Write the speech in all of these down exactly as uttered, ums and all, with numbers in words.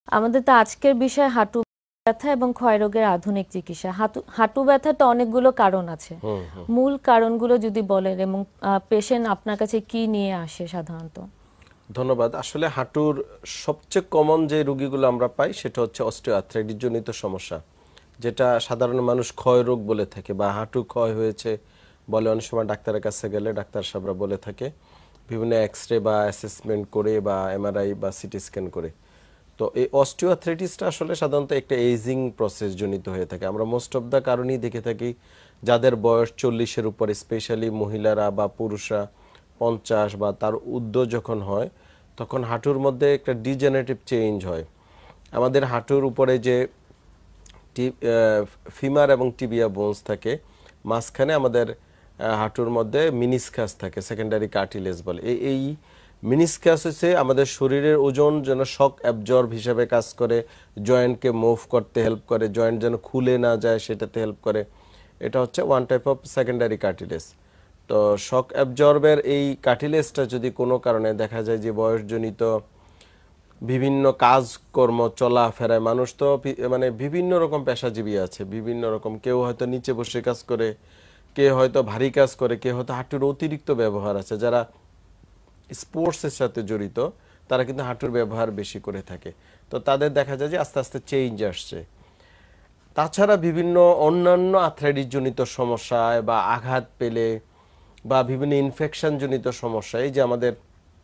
আমাদের তো আজকের বিষয় হাঁটু ব্যথা এবং ক্ষয়রোগের আধুনিক চিকিৎসা। হাঁটু হাঁটু ব্যথার তো অনেকগুলো কারণ আছে। মূল কারণগুলো যদি বলেন এবং পেশেন্ট আপনার কাছে কি নিয়ে আসে সাধারণত? ধন্যবাদ। আসলে হাঁটুর সবচেয়ে কমন যে রোগীগুলো আমরা পাই সেটা হচ্ছে অস্টিওআর্থ্রাইটিস জনিত সমস্যা, যেটা সাধারণ মানুষ ক্ষয় রোগ বলে থাকে বা হাঁটু ক্ষয় হয়েছে বলে। অনেক সময় ডাক্তারের কাছে গেলে ডাক্তার সাহেবরা বলে থাকে বিভিন্ন এক্স রে বা অ্যাসেসমেন্ট করে বা এমআরআই বা সিটি স্ক্যান করে। তো এই অস্টিওআর্থ্রাইটিসটা আসলে সাধারণত একটা এজিং প্রসেস জনিত হয়ে থাকে। আমরা মোস্ট অফ দ্য কারণেই দেখে থাকি যাদের বয়স চল্লিশের উপরে, স্পেশালি মহিলারা বা পুরুষরা পঞ্চাশ বা তার ঊর্ধ্ব যখন হয় তখন হাঁটুর মধ্যে একটা ডিজেনারেটিভ চেঞ্জ হয়। আমাদের হাঁটুর উপরে যে ফিমার এবং টিবিয়া বোনস থাকে, মাঝখানে আমাদের হাঁটুর মধ্যে মিনিসকাস থাকে, সেকেন্ডারি কার্টিলেজ বলে। এই এই মিনিসকাস হচ্ছে আমাদের শরীরের ওজন যেন শক অ্যাবজর্ব হিসেবে কাজ করে, জয়েন্টকে মুভ করতে হেল্প করে, জয়েন্ট যেন খুলে না যায় সেটাতে হেল্প করে। এটা হচ্ছে one type of secondary cartilage. তো শক অ্যাবজর্বের এই কার্টিলেজটা যদি কোনো কারণে দেখা যায় যে বয়সজনিত বিভিন্ন কাজকর্ম চলাফেরায়, মানুষ তো মানে বিভিন্ন রকম পেশাজীবী আছে, বিভিন্ন রকম, কেউ হয়তো নিচে বসে কাজ করে, কেউ হয়তো ভারী কাজ করে, কেউ হয়তো হাঁটুর অতিরিক্ত ব্যবহার আছে। যারা স্পোর্টসের সাথে জড়িত তারা কিন্তু হাঁটুর ব্যবহার বেশি করে থাকে। তো তাদের দেখা যায় যে আস্তে আস্তে চেঞ্জ আসছে। তাছাড়া বিভিন্ন অন্যান্য আর্থ্রাইটিস জনিত সমস্যায় বা আঘাত পেলে বা বিভিন্ন ইনফেকশন জনিত সমস্যা, এই যে আমাদের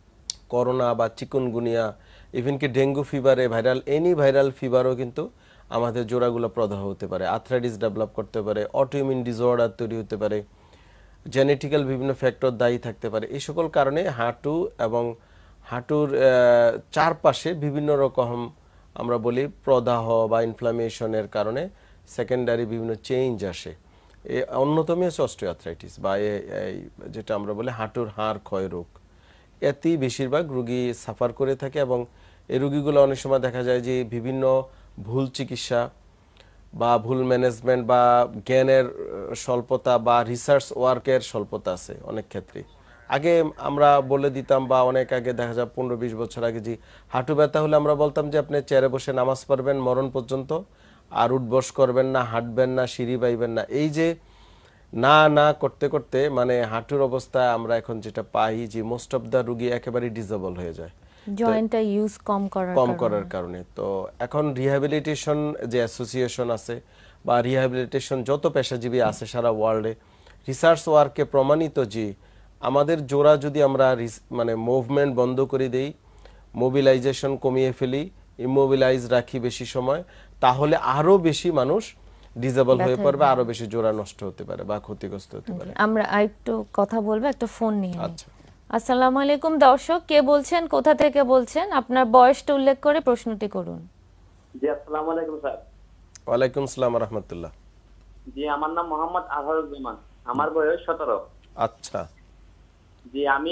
করোনা বা চিকুনগুনিয়া, ইভেন কি ডেঙ্গু ফিভারে, ভাইরাল এনি ভাইরাল ফিভারও কিন্তু আমাদের জোড়াগুলো প্রদাহ হতে পারে, আর্থ্রাইটিস ডেভেলপ করতে পারে, অটোইমিউন ডিসঅর্ডার তৈরি হতে পারে, জেনেটিক্যাল বিভিন্ন ফ্যাক্টর দায়ী থাকতে পারে। এই সকল কারণে হাঁটু এবং হাঁটুর চারপাশে বিভিন্ন রকম আমরা বলি প্রদাহ বা ইনফ্লামেশনের কারণে সেকেন্ডারি বিভিন্ন চেঞ্জ আসে। এই অন্যতম হচ্ছে অস্টিওআর্থ্রাইটিস বা যেটা আমরা বলি হাঁটুর হাড় ক্ষয় রোগ। এতেই বেশিরভাগ রোগী সাফার করে থাকে এবং এই রোগীগুলো অনেক সময় দেখা যায় যে বিভিন্ন ভুল চিকিৎসা বা ভুল ম্যানেজমেন্ট বা জ্ঞানের স্বল্পতা বা রিসার্চ ওয়ার্কের স্বল্পতা আছে অনেক ক্ষেত্রে। আগে আমরা বলে দিতাম বা অনেক আগে দেখা যায় পনেরো বিশ বছর আগে যে হাঁটু ব্যথা হলে আমরা বলতাম যে আপনি চেয়ারে বসে নামাজ পড়বেন মরণ পর্যন্ত, আর উঠবস করবেন না, হাঁটবেন না, সিঁড়ি বাইবেন না। এই যে না না করতে করতে মানে হাঁটুর অবস্থায় আমরা এখন যেটা পাই যে মোস্ট অফ দ্য রোগী একেবারে ডিসেবল হয়ে যায় জয়েন্টটা ইউজ কম করার কম করার কারণে। তো এখন রিহ্যাবিলিটেশন যে অ্যাসোসিয়েশন আছে বা রিহ্যাবিলিটেশন যত পেশাজীবী আছে সারা ওয়ার্ল্ডে, রিসার্চ ওয়ার্কে প্রমাণিত যে আমাদের জোড়া যদি আমরা মানে মুভমেন্ট বন্ধ করে দেই, মোবিলাইজেশন কমিয়ে ফেলি, ইমোবিলাইজ রাখি বেশি সময়, তাহলে আরো বেশি মানুষ ডিসেবল হয়ে পড়বে, আরো বেশি জোড়া নষ্ট হতে পারে বা ক্ষতিগ্রস্ত হতে পারে। আমরা আরেকটু কথা বলবো, একটা ফোন নিয়ে। আচ্ছা, আসসালামু আলাইকুম দর্শক, কে বলছেন, কোথা থেকে বলছেন, আপনার বয়সটা উল্লেখ করে প্রশ্নটি করুন। জি আসসালামু আলাইকুম স্যার। ওয়ালাইকুম আসসালাম ওয়া রাহমাতুল্লাহ। জি আমার নাম মোহাম্মদ আজহারুজ্জামান, আমার বয়স সতেরো। আচ্ছা। জি আমি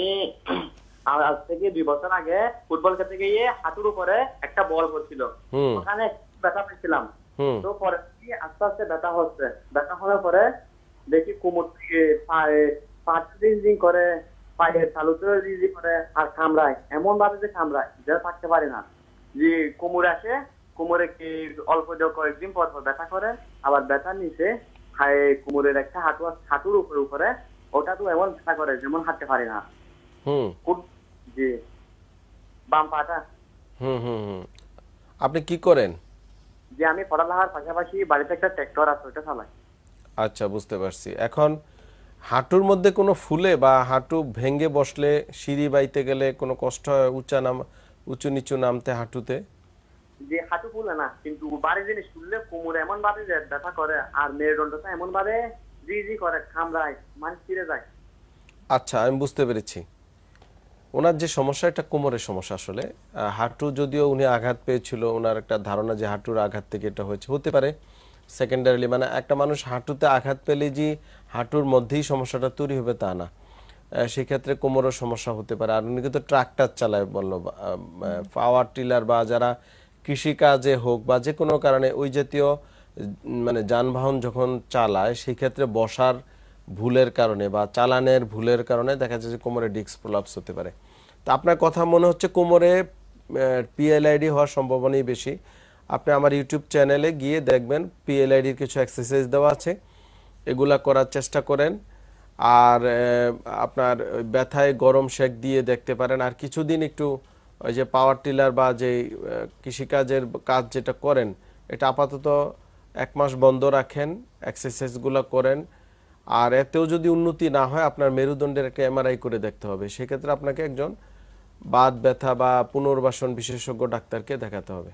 আজ থেকে দুই বছর আগে ফুটবল খেলতে গিয়ে হাঁটুর উপরে একটা বল পড়ছিল, ওখানে ব্যথা পেয়েছিলাম। তো পরে আস্তে আস্তে ব্যথা হচ্ছে, ব্যথা হওয়ার পরে দেখি কোমর থেকে পায়ে পাঁচ দিন করে, পায়ে তালুতে রিজি করে আর কামড়ায়, এমন ভাবে যে কামড়ায় যে থাকতে পারি না। যে কোমর আসে, কোমরে কি অল্প কয়েকদিন পর পর ব্যথা করে, আবার ব্যথা নিচে খায় কোমরের একটা হাঁটু হাঁটুর উপরে উপরে ওটা তো এমন ব্যথা করে যেমন হাঁটতে পারি না। হুম জি বাম পাটা। হুম হুম হুম আপনি কি করেন? যে আমি পড়ালেখার পাশাপাশি বাড়িতে একটা ট্রাক্টর আছে, ওটা চালাই। আচ্ছা, বুঝতে পারছি। এখন হাঁটুর মধ্যে কোনো ফুলে বা হাঁটু ভেঙে বসলে সিঁড়ি বাইতে গেলে কোনো কষ্ট হয় উঁচা নাম উঁচু নিচু নামতে হাঁটুতে? যে হাঁটু ফুলে না, কিন্তু বাড়ি জিনিস শুনলে কোমরে এমন ভাবে যে ব্যথা করে আর মেরুদণ্ডটা এমন ভাবে জি জি করে কামড়ায়, মানে ছিঁড়ে যায়। আচ্ছা, আমি বুঝতে পেরেছি। ওনার যে সমস্যা, এটা কোমরের সমস্যা। আসলে হাঁটু যদিও উনি আঘাত পেয়েছিল, ওনার একটা ধারণা যে হাঁটুর আঘাত থেকে এটা হয়েছে, হতে পারে সেকেন্ডারিলি। মানে একটা মানুষ হাঁটুতে আঘাত পেলে যে হাঁটুর মধ্যেই সমস্যাটা তৈরি হবে তা না, সেক্ষেত্রে কোমরের সমস্যা হতে পারে। আর উনি কিন্তু ট্রাক্টর চালায় বললো, পাওয়ার টিলার বা যারা কৃষিকাজে হোক বা যে কোনো কারণে ওই জাতীয় মানে যানবাহন যখন চালায়, সেই ক্ষেত্রে বসার ভুলের কারণে বা চালানের ভুলের কারণে দেখা যায় যে কোমরে ডিস্ক প্রলাপস হতে পারে। তো আপনার কথা মনে হচ্ছে কোমরে পিএলআইডি হওয়ার সম্ভাবনাই বেশি। আপনি আমার ইউটিউব চ্যানেলে গিয়ে দেখবেন পিএলআইডির কিছু এক্সারসাইজ দেওয়া আছে, এগুলা করার চেষ্টা করেন। আর আপনার ব্যথায় গরম শেক দিয়ে দেখতে পারেন। আর কিছুদিন একটু ওই যে পাওয়ার টিলার বা যে কৃষিকাজের কাজ যেটা করেন এটা আপাতত এক মাস বন্ধ রাখেন, এক্সারসাইজগুলো করেন। আর এতেও যদি উন্নতি না হয় আপনার মেরুদণ্ডের একটা এমআরআই করে দেখতে হবে। সেক্ষেত্রে আপনাকে একজন বাত ব্যথা বা পুনর্বাসন বিশেষজ্ঞ ডাক্তারকে দেখাতে হবে।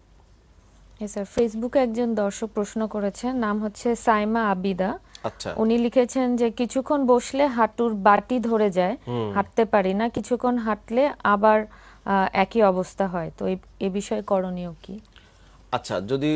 স্যার, ফেসবুকে একজন দর্শক প্রশ্ন করেছেন, নাম হচ্ছে সাইমা আবিদা। আচ্ছা, উনি লিখেছেন যে কিছুক্ষণ বসলে হাঁটুর বাটি ধরে যায়, হাঁটতে পারি না, কিছুক্ষণ হাঁটলে আবার একই অবস্থা হয়, তো এই বিষয়ে করণীয় কি? আচ্ছা, যদি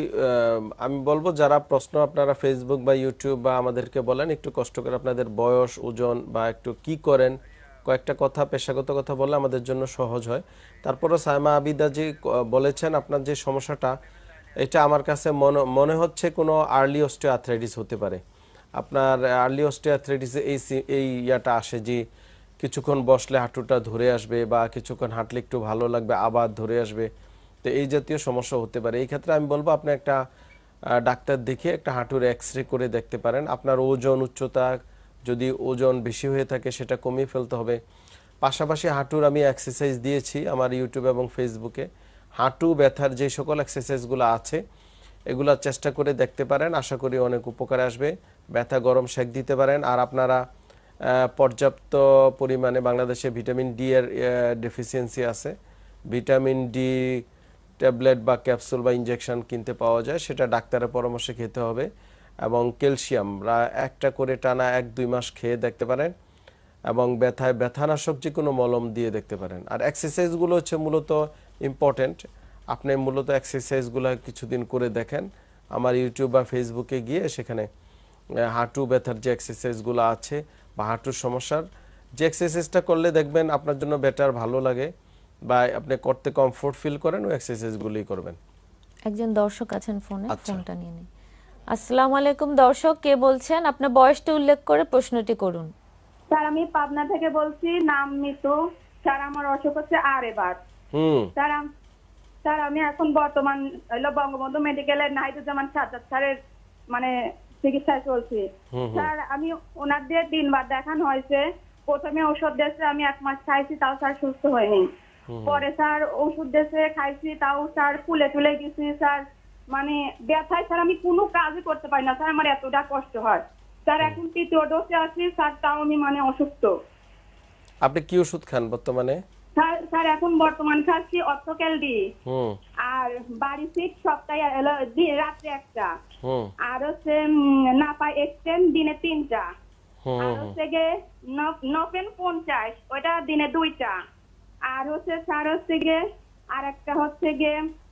আমি বলবো যারা প্রশ্ন আপনারা ফেসবুক বা ইউটিউব বা আমাদেরকে বলেন একটু কষ্ট করে আপনাদের বয়স, ওজন বা একটু কি করেন কয়েকটা কথা পেশাগত কথা বললে আমাদের জন্য সহজ হয়। তারপরে সাইমা আবিদা জি বলেছেন আপনার যে সমস্যাটা এটা আমার কাছে মনে মনে হচ্ছে কোনো আর্লি অস্টিওআর্থ্রাইটিস হতে পারে। আপনার আর্লি অস্টিওআর্থ্রাইটিসে এই এই ইয়াটা আসে যে কিছুক্ষণ বসলে হাঁটুটা ধরে আসবে বা কিছুক্ষণ হাঁটলে একটু ভালো লাগবে আবার ধরে আসবে, তো এই জাতীয় সমস্যা হতে পারে। এই ক্ষেত্রে আমি বলবো আপনি একটা ডাক্তার দেখিয়ে একটা হাঁটুর এক্স রে করে দেখতে পারেন। আপনার ওজন, উচ্চতা যদি ওজন বেশি হয়ে থাকে সেটা কমিয়ে ফেলতে হবে। পাশাপাশি হাঁটুর আমি এক্সারসাইজ দিয়েছি আমার ইউটিউব এবং ফেসবুকে। হাঁটু ব্যথার যে সকল এক্সারসাইজগুলো আছে এগুলো চেষ্টা করে দেখতে পারেন, আশা করি অনেক উপকারে আসবে। ব্যথা গরম শেক দিতে পারেন। আর আপনারা পর্যাপ্ত পরিমাণে বাংলাদেশে ভিটামিন ডি এর ডেফিসিয়েন্সি আছে, ভিটামিন ডি ট্যাবলেট বা ক্যাপসুল বা ইনজেকশন কিনতে পাওয়া যায়, সেটা ডাক্তারের পরামর্শে খেতে হবে। এবং ক্যালসিয়াম একটা করে টানা এক দুই মাস খেয়ে দেখতে পারেন এবং ব্যথায় ব্যথানাশক যে কোনো মলম দিয়ে দেখতে পারেন। আর এক্সারসাইজগুলো হচ্ছে মূলত ইম্পর্টেন্ট। আপনি মূলত এক্সারসাইজগুলো কিছুদিন করে দেখেন আমার ইউটিউব বা ফেসবুকে গিয়ে, সেখানে হাঁটু ব্যথার যে এক্সারসাইজগুলো আছে বা হাঁটুর সমস্যার যে এক্সারসাইজটা করলে দেখবেন আপনার জন্য বেটার ভালো লাগে বা আপনি করতে কমফোর্ট ফিল করেন ওই এক্সারসাইজগুলোই করবেন। একজন দর্শক আছেন ফোনে, ফোনটা নিয়ে নিন। আসসালামু আলাইকুম দর্শক, কে বলছেন? আপনার বয়সটা উল্লেখ করে প্রশ্নটি করুন। স্যার, আমি পাবনা থেকে বলছি, নাম মিতু। স্যার, আমার অসুখ হচ্ছে আর এবার হুম স্যার স্যার আমি এখন বর্তমান হলো বঙ্গবন্ধু মেডিকেলের নাহিদুজ্জামান সাজ্জাদ স্যারের মানে চিকিৎসায় চলছি। স্যার, আমি ওনার দিয়ে তিনবার দেখানো হয়েছে। প্রথমে ওষুধ দিয়েছে, আমি এক মাস খাইছি, তাও স্যার সুস্থ হয়নি। পরে স্যার ওষুধ দিয়েছে, খাইছি, তাও স্যার ফুলে ফুলে গেছি স্যার। মানে ব্যথায় স্যার আমি কোনো কাজই করতে পারি না স্যার, আমার এতটা কষ্ট হয় স্যার। এখন তৃতীয় ডোজে আছি স্যার, তাও আমি মানে অসুস্থ। আপনি কি ওষুধ খান বর্তমানে? স্যার স্যার এখন বর্তমান খাচ্ছি অর্থোক্যালডি আর বাড়ি সিট সপ্তাহে রাত্রে একটা, আর হচ্ছে নাপা এক্সটেন দিনে তিনটা, আর হচ্ছে গিয়ে নফেন পঞ্চাশ ওইটা দিনে দুইটা, আর হচ্ছে স্যার হচ্ছে গিয়ে আর একটা হচ্ছে গিয়ে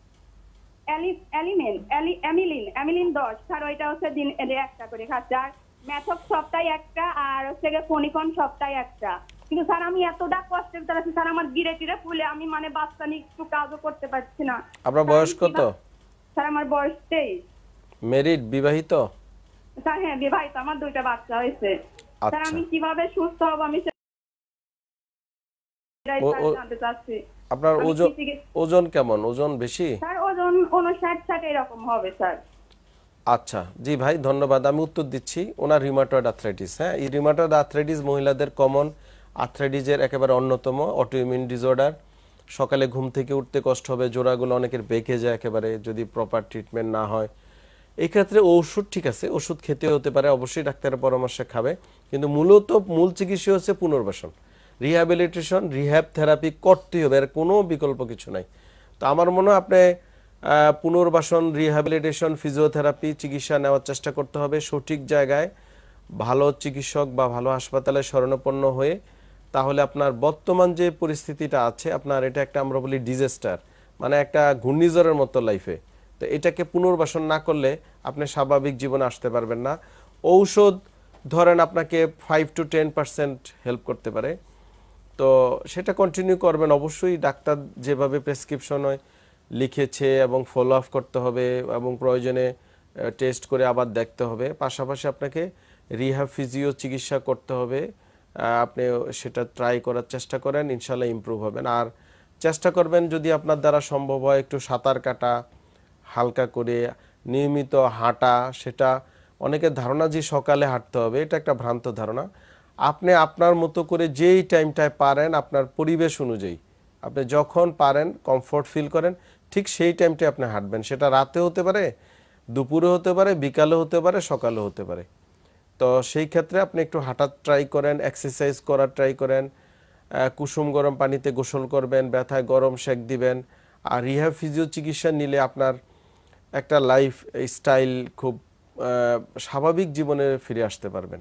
এলিমেন এমিলিন এমিলিন দশ স্যার, ওইটা হচ্ছে দিন একটা করে খাচ্ছে। আর ম্যাথক সপ্তাহে একটা, আর হচ্ছে গিয়ে ফনিকন সপ্তাহে একটা। কিন্তু স্যার আমি এতটা কষ্টের ভিতরে আছি স্যার, আমার গিরে টিরে ফুলে আমি মানে বাচ্চা নিয়ে একটু কাজও করতে পারছি না। আপনার বয়স কত? স্যার আমার বয়স তেইশ। ম্যারিড, বিবাহিত? স্যার হ্যাঁ বিবাহিত, আমার দুইটা বাচ্চা হয়েছে। স্যার আমি কিভাবে সুস্থ হব আমি জানতে চাচ্ছি। আপনার ওজন ওজন কেমন? ওজন বেশি? স্যার ওজন উনষাট ষাট এরকম হবে স্যার। আচ্ছা জি ভাই, ধন্যবাদ। আমি উত্তর দিচ্ছি। ওনার রিউমাটয়েড আর্থ্রাইটিস, হ্যাঁ এই রিউমাটয়েড আর্থ্রাইটিস মহিলাদের কমন আর্থ্রাইটিসের একেবারে অন্যতম অটোইমিউন ডিসঅর্ডার। সকালে ঘুম থেকে উঠতে কষ্ট হবে, জোড়াগুলো অনেকের বেঁকে যায় একেবারে যদি প্রপার ট্রিটমেন্ট না হয়। এই ক্ষেত্রে ওষুধ ঠিক আছে, ওষুধ খেতে হতে পারে, অবশ্যই ডাক্তারের পরামর্শে খাবে, কিন্তু মূলত মূল চিকিৎসা হচ্ছে পুনর্বাসন, রিহ্যাবিলিটেশন, রিহ্যাব থেরাপি করতেই হবে, এর কোনো বিকল্প কিছু নাই। তো আমার মনে হয় আপনি পুনর্বাসন, রিহ্যাবিলিটেশন, ফিজিওথেরাপি চিকিৎসা নেওয়ার চেষ্টা করতে হবে সঠিক জায়গায়, ভালো চিকিৎসক বা ভালো হাসপাতালে শরণাপন্ন হয়ে। তাহলে আপনার বর্তমান যে পরিস্থিতিটা আছে আপনার এটা একটা আমরা বলি ডিজাস্টার, মানে একটা ঘূর্ণিঝড়ের মতো লাইফে। তো এটাকে পুনর্বাসন না করলে আপনি স্বাভাবিক জীবনে আসতে পারবেন না। ঔষধ ধরেন আপনাকে five to ten percent help করতে পারে, তো সেটা কন্টিনিউ করবেন অবশ্যই। ডাক্তার যেভাবে প্রেসক্রিপশন হয় লিখেছে এবং ফলো আপ করতে হবে এবং প্রয়োজনে টেস্ট করে আবার দেখতে হবে। পাশাপাশি আপনাকে রিহ্যাব ফিজিও চিকিৎসা করতে হবে, আপনি সেটা ট্রাই করার চেষ্টা করেন, ইনশাল্লাহ ইমপ্রুভ হবেন। আর চেষ্টা করবেন যদি আপনার দ্বারা সম্ভব হয় একটু সাঁতার কাটা, হালকা করে নিয়মিত হাঁটা। সেটা অনেকের ধারণা যে সকালে হাঁটতে হবে, এটা একটা ভ্রান্ত ধারণা। আপনি আপনার মতো করে যেই টাইমটায় পারেন, আপনার পরিবেশ অনুযায়ী আপনি যখন পারেন কমফোর্ট ফিল করেন ঠিক সেই টাইমটায় আপনি হাঁটবেন। সেটা রাতে হতে পারে, দুপুরে হতে পারে, বিকালে হতে পারে, সকালে হতে পারে। তো সেই ক্ষেত্রে আপনি একটু হাঁটার ট্রাই করেন, এক্সারসাইজ করার ট্রাই করেন, কুসুম গরম পানিতে গোসল করবেন, ব্যথায় গরম সেক দিবেন। আর রিহ্যাব ফিজিও চিকিৎসা নিলে আপনার একটা লাইফ স্টাইল খুব স্বাভাবিক জীবনে ফিরে আসতে পারবেন।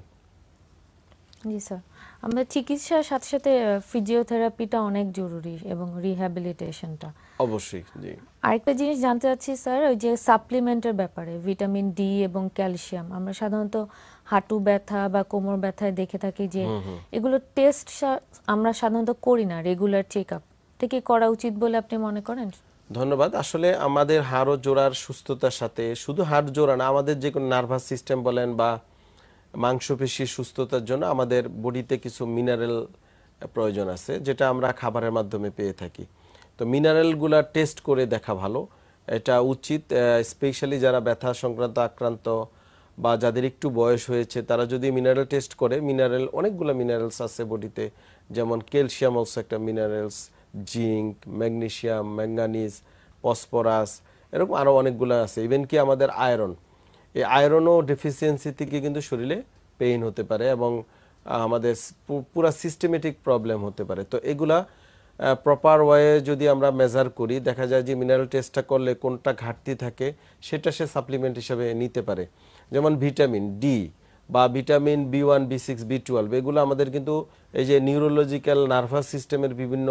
জি স্যার, আমরা চিকিৎসার সাথে সাথে ফিজিওথেরাপিটা অনেক জরুরি এবং রিহ্যাবিলিটেশনটা অবশ্যই। জি, আরেকটা জিনিস জানতে চাচ্ছি স্যার, ওই যে সাপ্লিমেন্টের ব্যাপারে ভিটামিন ডি এবং ক্যালসিয়াম আমরা সাধারণত হাঁটু ব্যথা বা কোমর ব্যথায় দেখে থাকি যে এগুলো টেস্ট আমরা সাধারণত করি না, রেগুলার চেক আপ এটা কি করা উচিত বলে আপনি মনে করেন? ধন্যবাদ। আসলে আমাদের হাড় ও জোড়ার সুস্থতার সাথে শুধু হাড় জোড়া না, আমাদের যে কোনো নার্ভাস সিস্টেম বলেন বা মাংসপেশির সুস্থতার জন্য আমাদের বডিতে কিছু মিনারেল প্রয়োজন আছে, যেটা আমরা খাবারের মাধ্যমে পেয়ে থাকি। তো মিনারেলগুলা টেস্ট করে দেখা ভালো, এটা উচিত। স্পেশালি যারা ব্যথা সংক্রান্ত আক্রান্ত বা যাদের একটু বয়স হয়েছে তারা যদি মিনারেল টেস্ট করে, মিনারেল অনেকগুলো মিনারেলস আছে বডিতে, যেমন ক্যালসিয়াম অলসো একটা minerals, zinc, magnesium, manganese, phosphorus, এরকম আরও অনেকগুলো আছে। ইভেন কি আমাদের আয়রন, এই আয়রনও ডেফিসিয়েন্সি থেকে কিন্তু শরীরে পেইন হতে পারে এবং আমাদের পুরা সিস্টেমেটিক প্রবলেম হতে পারে। তো এগুলা প্রপার ওয়ে যদি আমরা মেজার করি, দেখা যায় যে মিনারেল টেস্টটা করলে কোনটা ঘাটতি থাকে সেটা সে সাপ্লিমেন্ট হিসেবে নিতে পারে। যেমন ভিটামিন ডি বা vitamin B one, B six, B twelve, এগুলো আমাদের কিন্তু এই যে নিউরোলজিক্যাল নার্ভাস সিস্টেমের বিভিন্ন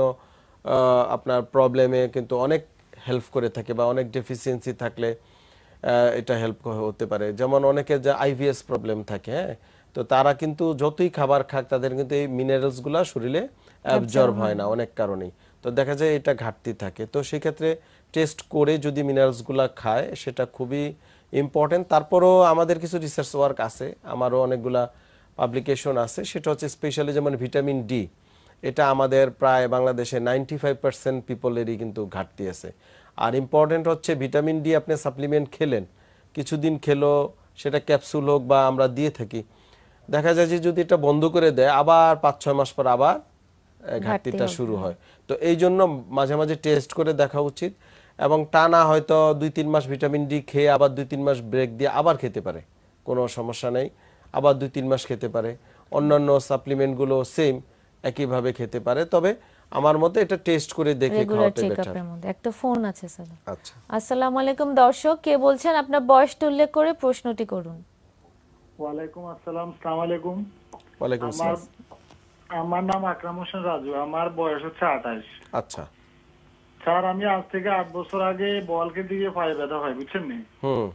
আপনার প্রবলেমে কিন্তু অনেক হেল্প করে থাকে, বা অনেক ডেফিসিয়েন্সি থাকলে এটা হেল্প হতে পারে। যেমন অনেকের যে আইভিএস প্রবলেম থাকে, হ্যাঁ, তো তারা কিন্তু যতই খাবার খাক তাদের কিন্তু এই মিনারেলসগুলো শরীরে অ্যাবজর্ব হয় না অনেক কারণেই। তো দেখা যায় এটা ঘাটতি থাকে। তো সেক্ষেত্রে টেস্ট করে যদি মিনারেলসগুলো খায় সেটা খুবই ইম্পর্টেন্ট। তারপরও আমাদের কিছু রিসার্চ ওয়ার্ক আছে, আমারও অনেকগুলা পাবলিকেশন আছে, সেটা হচ্ছে স্পেশালি যেমন ভিটামিন ডি, এটা আমাদের প্রায় বাংলাদেশে নাইনটি ফাইভ পার্সেন্ট পিপলেরই কিন্তু ঘাটতি আছে। আর ইম্পর্টেন্ট হচ্ছে ভিটামিন ডি আপনি সাপ্লিমেন্ট খেলেন, কিছুদিন খেলো, সেটা ক্যাপসুল হোক বা আমরা দিয়ে থাকি, দেখা যায় যে যদি এটা বন্ধ করে দেয় আবার পাঁচ ছয় মাস পর আবার ঘাটতিটা শুরু হয়। তো এই জন্য মাঝে মাঝে টেস্ট করে দেখা উচিত, এবং টানা হয়তো দুই তিন মাস ভিটামিন ডি খেয়ে আবার দুই তিন মাস ব্রেক দিয়ে আবার খেতে পারে, কোনো সমস্যা নেই, আবার দুই তিন মাস খেতে পারে। অন্যান্য সাপ্লিমেন্টগুলো সেম একইভাবে খেতে পারে, তবে আমার মতে এটা টেস্ট করে দেখে খাওয়াটা বেটার। একটা ফোন আছে স্যার। আচ্ছা, আসসালামু আলাইকুম দর্শক, কে বলছেন? আপনার বয়সটা উল্লেখ করে প্রশ্নটি করুন। ওয়ালাইকুম আসসালাম। আসসালামু আলাইকুম। ওয়ালাইকুম আসসালাম। আমার নাম আকরাম হোসেন রাজু, আমার বয়স হচ্ছে আঠাশ। আচ্ছা স্যার, আমি আজ থেকে আট বছর আগে বলকে দিয়ে পায়ে ব্যথা হয়, বুঝছেন নি? হুম।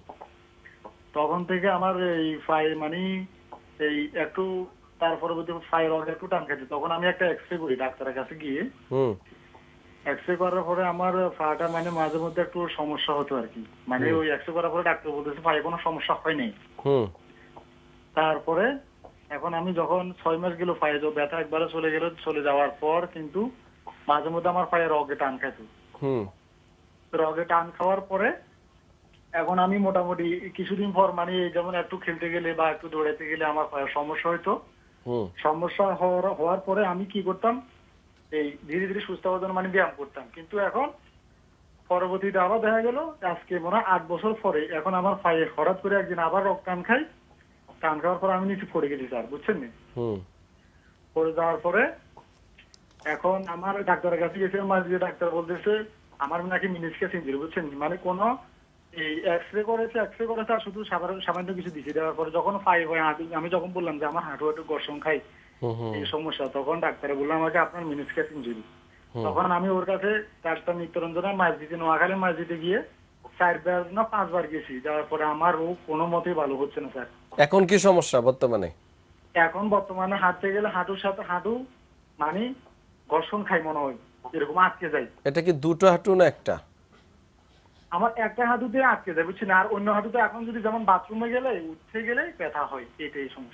তখন থেকে আমার এই পায়ে মানে এই একটু তার পরবর্তী পায়ের রগে একটু টান খাচ্ছে। তখন আমি একটা এক্স রে করি ডাক্তারের কাছে গিয়ে। হুম। এক্স রে করার পরে আমার পাটা মানে মাঝে মধ্যে একটু সমস্যা হতো আর কি। মানে ওই এক্স রে করার পরে ডাক্তার বলতেছে পায়ে কোনো সমস্যা হয় নাই। হুম। তারপরে এখন আমি যখন ছয় মাস গেল পায়ে ব্যথা একবারে চলে গেল, চলে যাওয়ার পর কিন্তু মাঝে মধ্যে আমার পায়ে রগে টান খাইত। রগে টান খাওয়ার পরে এখন আমি মোটামুটি কিছুদিন পর মানে যেমন একটু খেলতে গেলে বা একটু দৌড়াতে গেলে আমার পায়ের সমস্যা হইতো। সমস্যা হওয়ার পরে আমি কি করতাম, এই ধীরে ধীরে সুস্থ হওয়ার জন্য মানে ব্যায়াম করতাম। কিন্তু এখন পরবর্তীতে আবার দেখা গেল আজকে মনে হয় আট বছর পরে এখন আমার পায়ে হঠাৎ করে একদিন আবার রক টান খাই। টান খাওয়ার পর আমি নিচে পড়ে গেছি স্যার, বুঝছেন না? পড়ে যাওয়ার পরে এখন আমার ডাক্তারের কাছে গেছে, আমার যে ডাক্তার বলতেছে আমার নাকি মিনিসকাস ইনজুরি, বুঝছেন? মানে কোনো এই এক্সরে করেছে এক্সরে করেছে আর শুধু সামান্য কিছু দিচ্ছে। দেওয়ার পরে যখন ফাইভ হয় আমি যখন বললাম যে আমার হাঁটু হাঁটু ঘর্ষণ খাই এই সমস্যা, তখন ডাক্তারে বললাম আমাকে আপনার মিনিসকাস ইনজুরি। তখন আমি ওর কাছে ডাক্তার নিত্যরঞ্জনের মসজিদে নোয়াখালী মসজিদে গিয়ে চারবার না পাঁচবার গেছি। যাওয়ার পরে আমার রোগ কোনো মতেই ভালো হচ্ছে না স্যার। এখন কি সমস্যা বর্তমানে? এখন বর্তমানে হাঁটতে গেলে হাঁটুর সাথে হাঁটু মানে ঘর্ষণ খাই মনে হয়, এরকম আটকে যায়। এটা কি দুটো হাঁটু না একটা? আমার একটা হাঁটুতে আটকে যায়, বুঝছেন? আর অন্য হাঁটুতে এখন যদি যেমন বাথরুমে গেলে উঠতে গেলে ব্যথা হয়, এটাই সমস্যা।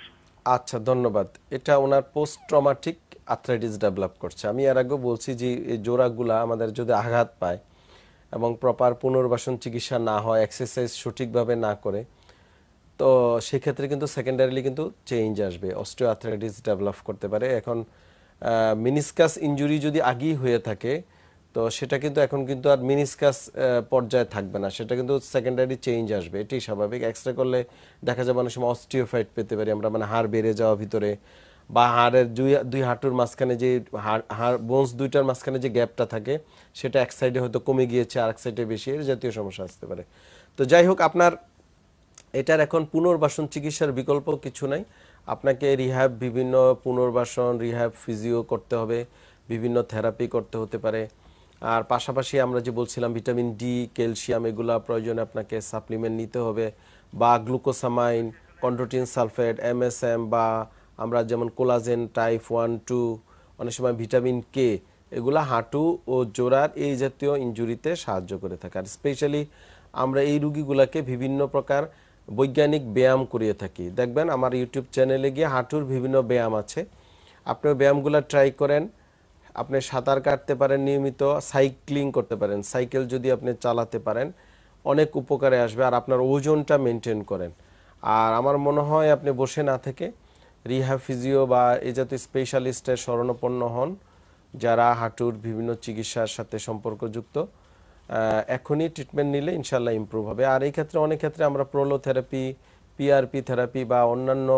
আচ্ছা, ধন্যবাদ। এটা ওনার পোস্ট ট্রমাটিক আর্থ্রাইটিস ডেভেলপ করছে। আমি এর আগে বলছি যে এই জোড়াগুলা আমাদের যদি আঘাত পায় এবং প্রপার পুনর্বাসন চিকিৎসা না হয়, এক্সারসাইজ সঠিকভাবে না করে, তো সেক্ষেত্রে কিন্তু সেকেন্ডারিলি কিন্তু চেঞ্জ আসবে, অস্টিওআর্থ্রাইটিস ডেভেলপ করতে পারে। এখন মিনিসকাস ইনজুরি যদি আগেই হয়ে থাকে, তো সেটা কিন্তু এখন কিন্তু আর মিনিসকাস পর্যায়ে থাকবে না, সেটা কিন্তু সেকেন্ডারি চেঞ্জ আসবে, এটাই স্বাভাবিক। এক্সরে করলে দেখা যাবে অনেক সময় অস্টিওফাইট পেতে পারি আমরা, মানে হাড় বেড়ে যাওয়া ভিতরে, বা হাড়ের দুই দুই হাঁটুর মাঝখানে যে হাড় হাড় বোনস দুইটার মাঝখানে যে গ্যাপটা থাকে, সেটা এক সাইডে হয়তো কমে গিয়েছে, আর এক সাইডে বেশি, এর জাতীয় সমস্যা আসতে পারে। তো যাই হোক, আপনার এটার এখন পুনর্বাসন চিকিৎসার বিকল্প কিছু নাই। আপনাকে রিহ্যাব, বিভিন্ন পুনর্বাসন, রিহ্যাব, ফিজিও করতে হবে, বিভিন্ন থেরাপি করতে হতে পারে। আর পাশাপাশি আমরা যে বলছিলাম ভিটামিন ডি, ক্যালসিয়াম, এগুলা প্রয়োজনে আপনাকে সাপ্লিমেন্ট নিতে হবে, বা গ্লুকোসামাইন, কন্ড্রোটিন সালফেট, এমএসএম, বা আমরা যেমন কোলাজেন টাইপ ওয়ান টু, অনেক সময় ভিটামিন কে, এগুলা হাঁটু ও জোড়ার এই জাতীয় ইনজুরিতে সাহায্য করে থাকে। আর স্পেশালি আমরা এই রুগীগুলাকে বিভিন্ন প্রকার বৈজ্ঞানিক ব্যায়াম করিয়ে থাকি। দেখবেন আমার ইউটিউব চ্যানেলে গিয়ে হাঁটুর বিভিন্ন ব্যায়াম আছে, আপনি ব্যায়ামগুলো ট্রাই করেন। আপনি সাঁতার কাটতে পারেন নিয়মিত, সাইক্লিং করতে পারেন, সাইকেল যদি আপনি চালাতে পারেন অনেক উপকারে আসবে, আর আপনার ওজনটা মেনটেন করেন। আর আমার মনে হয় আপনি বসে না থেকে রিহ্যাব, ফিজিও বা এই জাতীয় স্পেশালিস্টের শরণাপন্ন হন, যারা হাঁটুর বিভিন্ন চিকিৎসার সাথে সম্পর্কযুক্ত। এখনই ট্রিটমেন্ট নিলে ইনশাল্লাহ ইমপ্রুভ হবে। আর এই ক্ষেত্রে অনেক ক্ষেত্রে আমরা প্রোলোথেরাপি, পিআরপি থেরাপি বা অন্যান্য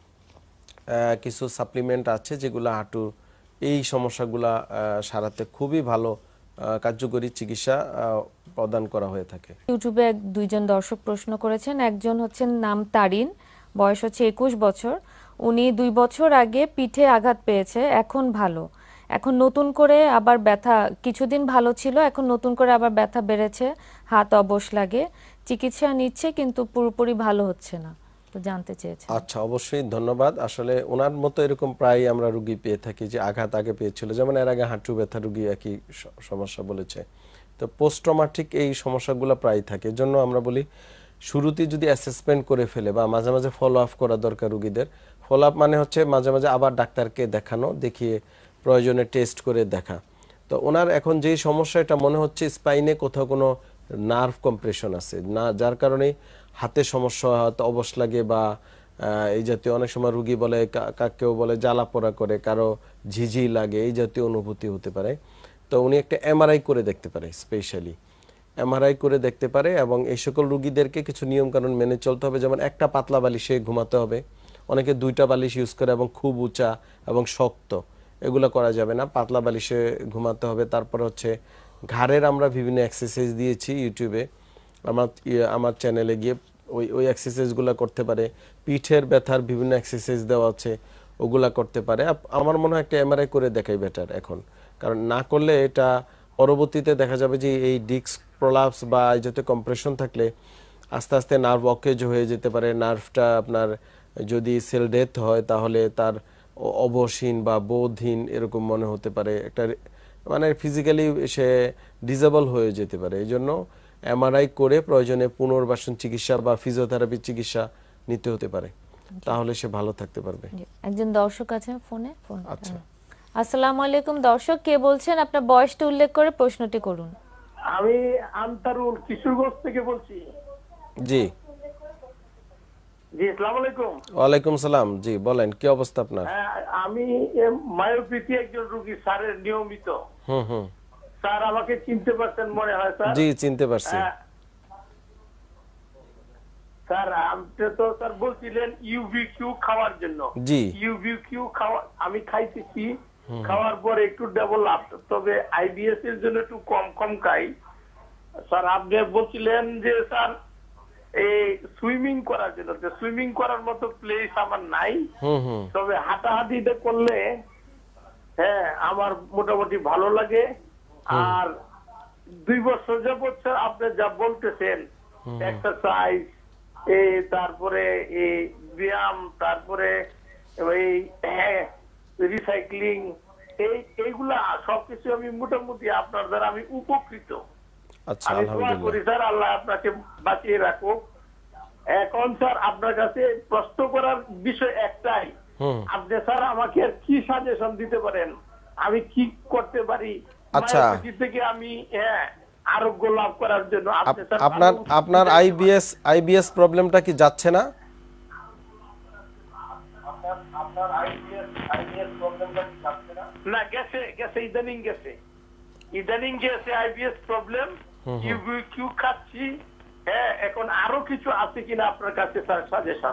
কিছু সাপ্লিমেন্ট আছে যেগুলো হাঁটুর এই সমস্যাগুলা সারাতে খুবই ভালো কার্যকরী চিকিৎসা প্রদান করা হয়ে থাকে। ইউটিউবে এক দুইজন দর্শক প্রশ্ন করেছেন। একজন হচ্ছেন নাম তারিন, বয়স হচ্ছে একুশ বছর। উনি দুই বছর আগে পিঠে আঘাত পেয়েছে, এখন ভালো। এখন নতুন করে আবার ব্যথা, কিছুদিন ভালো ছিল, এখন নতুন করে আবার ব্যথা বেড়েছে, হাত অবশ লাগে, চিকিৎসা নিচ্ছে কিন্তু পুরোপুরি ভালো হচ্ছে না, তো জানতে চেয়েছে। আচ্ছা, অবশ্যই ধন্যবাদ। আসলে ওনার মতো এরকম প্রায় আমরা রুগী পেয়ে থাকি যে আঘাত আগে পেয়েছিল, যেমন এর আগে হাঁটু ব্যথা রুগী একই সমস্যা বলেছে। তো পোস্ট ট্রমাটিক এই সমস্যাগুলো প্রায় থাকে, এজন্য আমরা বলি শুরুতে যদি অ্যাসেসমেন্ট করে ফেলে বা মাঝে মাঝে ফলো আপ করা দরকার রুগীদের। ফলো আপ মানে হচ্ছে মাঝে মাঝে আবার ডাক্তারকে দেখানো, দেখিয়ে প্রয়োজনে টেস্ট করে দেখা। তো ওনার এখন যেই সমস্যা, এটা মনে হচ্ছে স্পাইনে কোথাও কোনো নার্ভ কম্প্রেশন আছে না, যার কারণে হাতে সমস্যা, হাত অবশ লাগে, বা এই জাতীয় অনেক সময় রুগী বলে, কেউ বলে জ্বালা পোড়া করে, কারো ঝিঝি লাগে, এই জাতীয় অনুভূতি হতে পারে। তো উনি একটা এমআরআই করে দেখতে পারে, স্পেশালি এমআরআই করে দেখতে পারে। এবং এই সকল রুগীদেরকে কিছু নিয়মকানুন মেনে চলতে হবে, যেমন একটা পাতলা বালিশে ঘুমাতে হবে। অনেকে দুইটা বালিশ ইউজ করে এবং খুব উঁচা এবং শক্ত, এগুলো করা যাবে না, পাতলা বালিশে ঘুমাতে হবে। তারপর হচ্ছে ঘাড়ের আমরা বিভিন্ন এক্সারসাইজ দিয়েছি ইউটিউবে, আমার আমার চ্যানেলে গিয়ে ওই ওই এক্সারসাইজগুলো করতে পারে। পিঠের ব্যথার বিভিন্ন এক্সারসাইজ দেওয়া আছে, ওগুলা করতে পারে। আমার মনে হয় একটা এমআরআই করে দেখাই বেটার এখন, কারণ না করলে এটা পরবর্তীতে দেখা যাবে যে এই ডিস্ক প্রলাপস বা এই জাতীয় কম্প্রেশন থাকলে আস্তে আস্তে নার্ভ অকেজ হয়ে যেতে পারে। নার্ভটা আপনার যদি সেল ডেথ হয় তাহলে তার অবসহীন বা বোধহীন এরকম মনে হতে পারে, একটা মানে ফিজিক্যালি সে ডিসেবল হয়ে যেতে পারে। এই জন্য এমআরআই করে প্রয়োজনে পুনর্বাসন চিকিৎসা বা ফিজিওথেরাপি চিকিৎসা নিতে হতে পারে, তাহলে সে ভালো থাকতে পারবে। একজন দর্শক আছে ফোনে। ফোন আচ্ছা, আসসালামু আলাইকুম দর্শক, কে বলছেন? আপনার বয়সটা উল্লেখ করে প্রশ্নটি করুন। আমি আনতারুল কিশোরগঞ্জ থেকে বলছি। জি জি, আসসালামু আলাইকুম। ওয়ালাইকুম সালাম। জি বলেন, কি অবস্থা আপনার? আমি মায়োপ্যাথি একজন রোগী স্যারের নিয়মিত। হুম হুম স্যার আমাকে চিনতে পারছেন মনে হয় স্যার? জি চিনতে পারছি। স্যার আপনি তো স্যার বলছিলেন ইউভিকিউ খাওয়ার জন্য। জি, ইউভিকিউ খাওয়া আমি খাইতেছি, খাওয়ার পরে একটু ডেভেলপ, তবে আইবিএস এর জন্য একটু কম কম খাই। স্যার আপনি বলছিলেন যে স্যার এই সুইমিং করার জন্য, সুইমিং করার মতো প্লেস আমার নাই, তবে হাঁটাহাঁটিটা করলে হ্যাঁ আমার মোটামুটি ভালো লাগে। আর দুই বছর যাবত আপনি যা বলতেছেন এক্সারসাইজ, এই তারপরে এই ব্যায়াম, তারপরে এই রিসাইক্লিং, এই এইগুলা সবকিছু আমি মোটামুটি আপনার দ্বারা আমি উপকৃত। আচ্ছা, আমি দোয়া করি স্যার আল্লাহ আপনাকে বাঁচিয়ে রাখুক এখন স্যার আপনার কাছে প্রশ্ন করার বিষয় একটাই, আপনি স্যার আমাকে কি সাজেশন দিতে পারেন, আমি কি করতে পারি আচ্ছা থেকে আমি হ্যাঁ আরোগ্য লাভ করার জন্য? আপনার আপনার আইবিএস আইবিএস প্রবলেমটা কি যাচ্ছে না? আপনার আইবিএস আইবিএস প্রবলেমটা কি যাচ্ছে না? না, গেছে গেছে ইদানিং গেছে ইদানিং গেছে আইবিএস প্রবলেম। কিউ কিউ খাচ্ছি, হ্যাঁ এখন আরো কিছু আছে কিনা আপনার কাছে স্যার সাজেশন?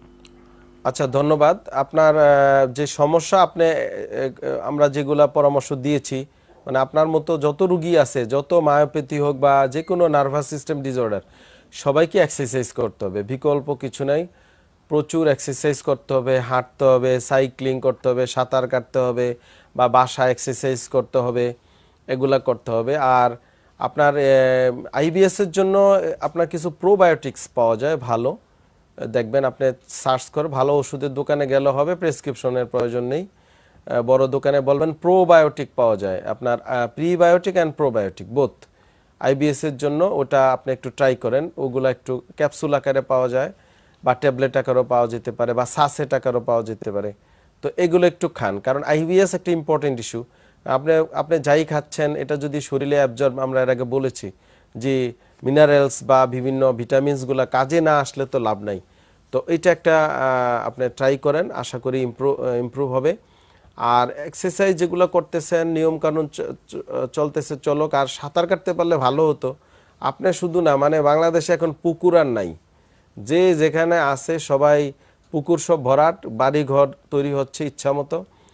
আচ্ছা ধন্যবাদ। আপনার যে সমস্যা আপনি আমরা যেগুলা পরামর্শ দিয়েছি, মানে আপনার মতো যত রোগী আছে, যত মায়োপ্যাথি হোক বা যে কোনো নার্ভাস সিস্টেম ডিসঅর্ডার, সবাইকে এক্সারসাইজ করতে হবে, বিকল্প কিছু নাই। প্রচুর এক্সারসাইজ করতে হবে, হাঁটতে হবে, সাইক্লিং করতে হবে, সাঁতার কাটতে হবে বা বাসা এক্সারসাইজ করতে হবে, এগুলা করতে হবে। আর আপনার আইবিএস এর জন্য আপনার কিছু প্রোবায়োটিক্স পাওয়া যায় ভালো, দেখবেন আপনি সার্চ করে, ভালো ওষুধের দোকানে গেলে হবে, প্রেসক্রিপশনের প্রয়োজন নেই। বড় দোকানে বলবেন প্রোবায়োটিক পাওয়া যায়, আপনার prebiotic and probiotic both IBS এর জন্য, ওটা আপনি একটু ট্রাই করেন। ওগুলো একটু ক্যাপসুল আকারে পাওয়া যায় বা ট্যাবলেট আকারেও পাওয়া যেতে পারে বা সাসেট আকারেও পাওয়া যেতে পারে। তো এগুলো একটু খান, কারণ আইবিএস একটা ইম্পর্টেন্ট ইস্যু। আপনি আপনি যাই খাচ্ছেন এটা যদি শরীরে অ্যাবজর্ব, আমরা এর আগে বলেছি যে মিনারেলস বা বিভিন্ন ভিটামিনসগুলো কাজে না আসলে তো লাভ নাই। তো এটা একটা আপনি ট্রাই করেন, আশা করি ইমপ্রুভ ইমপ্রুভ হবে। আর এক্সারসাইজ যেগুলো করতেছেন, নিয়মকানুন চলতেছে চলক। আর সাঁতার কাটতে পারলে ভালো হতো। আপনি শুধু না, মানে বাংলাদেশে এখন পুকুর আর নাই, যে যেখানে আছে সবাই পুকুর সব ভরাট, বাড়িঘর তৈরি হচ্ছে ইচ্ছা মতো।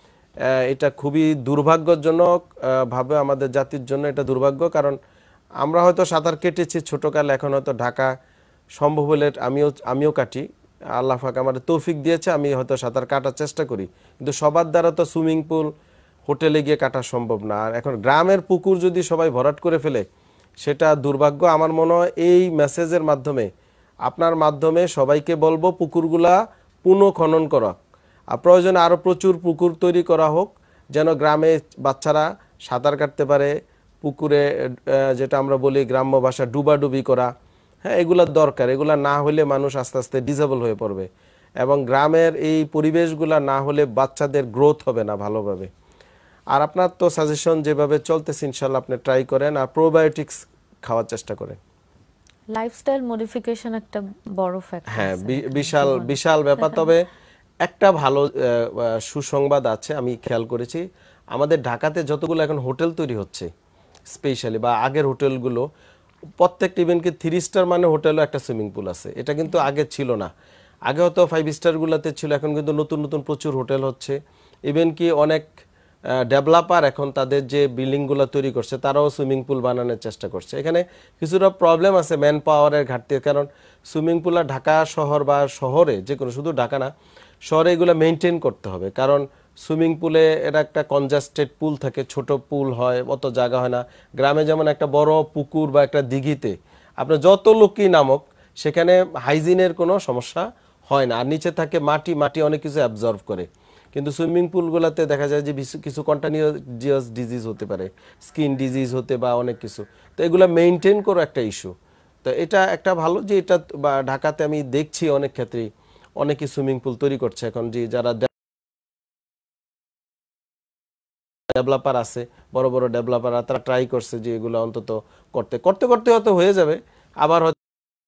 এটা খুবই দুর্ভাগ্যজনক ভাবে আমাদের জাতির জন্য এটা দুর্ভাগ্য। কারণ আমরা হয়তো সাঁতার কেটেছি ছোটকালে, এখন হয়তো ঢাকা সম্ভব হলে আমিও আমিও কাটি, আল্লাহ পাক আমাদের তৌফিক দিয়েছে, আমি হয়তো সাঁতার কাটার চেষ্টা করি, কিন্তু সবার দ্বারা তো সুইমিং পুল হোটেলে গিয়ে কাটা সম্ভব না। আর এখন গ্রামের পুকুর যদি সবাই ভরাট করে ফেলে, সেটা দুর্ভাগ্য। আমার মনে হয় এই মেসেজের মাধ্যমে, আপনার মাধ্যমে সবাইকে বলবো পুকুরগুলা পুনঃখনন করা, আর প্রয়োজনে আরও প্রচুর পুকুর তৈরি করা হোক, যেন গ্রামে বাচ্চারা সাঁতার কাটতে পারে, পুকুরে যেটা আমরা বলি গ্রাম্য ভাষা ডুবাডুবি করা, হ্যাঁ এগুলা দরকার। এগুলা না হলে মানুষ আস্তে আস্তে ডিসেবল হয়ে পড়বে, এবং গ্রামের এই পরিবেশগুলা না হলে বাচ্চাদের গ্রোথ হবে না ভালোভাবে। আর আপনার তো সাজেশন যেভাবে চলতেছে ইনশাল্লাহ আপনি ট্রাই করেন, আর প্রোবায়োটিক্স খাওয়ার চেষ্টা করেন। লাইফস্টাইল মডিফিকেশন একটা বড় ফ্যাক্টর, হ্যাঁ বিশাল বিশাল ব্যাপার। তবে একটা ভালো সুসংবাদ আছে, আমি খেয়াল করেছি আমাদের ঢাকাতে যতগুলো এখন হোটেল তৈরি হচ্ছে স্পেশালি, বা আগের হোটেলগুলো প্রত্যেকটা, ইভেন কি থ্রি স্টার মানে হোটেলও একটা সুইমিং পুল আছে, এটা কিন্তু আগে ছিল না। আগে হয়তো ফাইভ স্টারগুলোতে ছিল, এখন কিন্তু নতুন নতুন প্রচুর হোটেল হচ্ছে। ইভেন কি অনেক ডেভেলপার এখন তাদের যে বিল্ডিংগুলো তৈরি করছে তারাও সুইমিং পুল বানানোর চেষ্টা করছে। এখানে কিছুটা প্রবলেম আছে ম্যান পাওয়ারের ঘাটতির, কারণ সুইমিং পুল আর ঢাকা শহর বা শহরে যে কোনো, শুধু ঢাকা না, শহরে এগুলো মেনটেন করতে হবে। কারণ সুইমিং পুলে এটা একটা কনজাস্টেড পুল থাকে, ছোট পুল হয়, অত জায়গা হয় না। গ্রামে যেমন একটা বড় পুকুর বা একটা দিঘিতে আপনার যত লোকই নামক, সেখানে হাইজিনের কোনো সমস্যা হয় না, আর নিচে থাকে মাটি, মাটি অনেক কিছু অ্যাবজর্ব করে। কিন্তু সুইমিং পুলগুলোতে দেখা যায় যে কিছু কন্টানিউয়াস ডিজিজ হতে পারে, স্কিন ডিজিজ হতে বা অনেক কিছু। তো এগুলো মেনটেন করো একটা ইস্যু। তো এটা একটা ভালো যে এটা বা ঢাকাতে আমি দেখছি অনেক ক্ষেত্রেই অনেকে সুইমিং পুল তৈরি করছে এখন, যে যারা ডেভেলপার আছে, বড় বড় ডেভেলপার, তারা ট্রাই করছে যে এগুলো অন্তত করতে করতে করতে হয়তো হয়ে যাবে, আবার হয়তো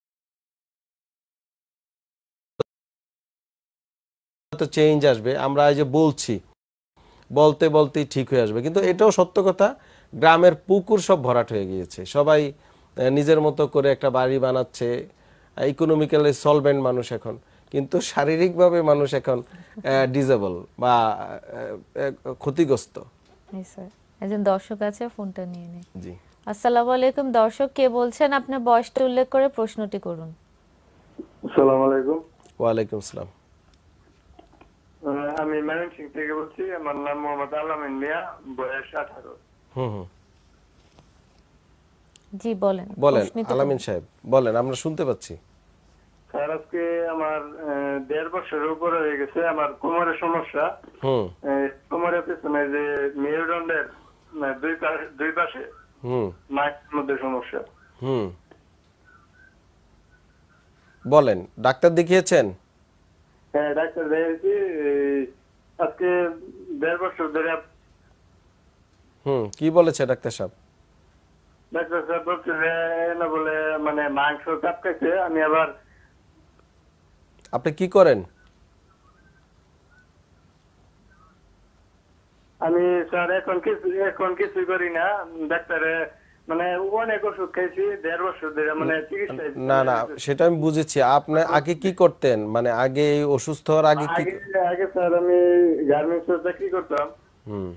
চেঞ্জ আসবে। আমরা এই যে বলছি, বলতে বলতেই ঠিক হয়ে আসবে, কিন্তু এটাও সত্য কথা, গ্রামের পুকুর সব ভরাট হয়ে গিয়েছে, সবাই নিজের মতো করে একটা বাড়ি বানাচ্ছে, ইকোনমিক্যালি সলভেন্ট মানুষ এখন, কিন্তু শারীরিকভাবে মানুষ এখন ডিসেবল বা ক্ষতিগ্রস্ত। একজন দর্শক আছে, ফোনটা নিয়ে নেই। জি, আসসালামু আলাইকুম। দর্শক কে বলছেন? আপনার বয়সটা উল্লেখ করে প্রশ্নটি করুন। আসসালামু আলাইকুম। ওয়ালাইকুম আসসালাম। আমি ময়মনসিং থেকে বলছি, আমার নাম মোহাম্মদ আলামিন মিয়া, বয়স আঠারো। হুম হুম জি বলেন বলেন আলামিন সাহেব, বলেন, আমরা শুনতে পাচ্ছি। স্যার আজকে আমার দেড় বছরের উপর হয়ে গেছে, আমার কোমরের সমস্যা। হুম কোমরের পেছনে যে মেরুদণ্ডের দুই পাশে দুই পাশে হুম মাঝের মধ্যে সমস্যা। হুম বলেন, ডাক্তার দেখিয়েছেন? হ্যাঁ ডাক্তার দেখিয়েছি, আজকে দেড় বছর ধরে। হুম, কি বলেছে ডাক্তার সাহেব? ডাক্তার সাহেব বলছে যে না বলে মানে মাংস চাপকাইছে। আমি আবার, আপনি কি করেন? আমি স্যার এখন কিছু এখন কিছুই করি না। ডাক্তারে মানে অনেক ওষুধ খাইছি দেড় বছর ধরে, মানে চিকিৎসা। না না, সেটা আমি বুঝেছি। আপনি আগে কি করতেন, মানে আগে এই অসুস্থ হওয়ার আগে কি? আগে আগে স্যার আমি গার্মেন্টসে চাকরি করতাম। হুম,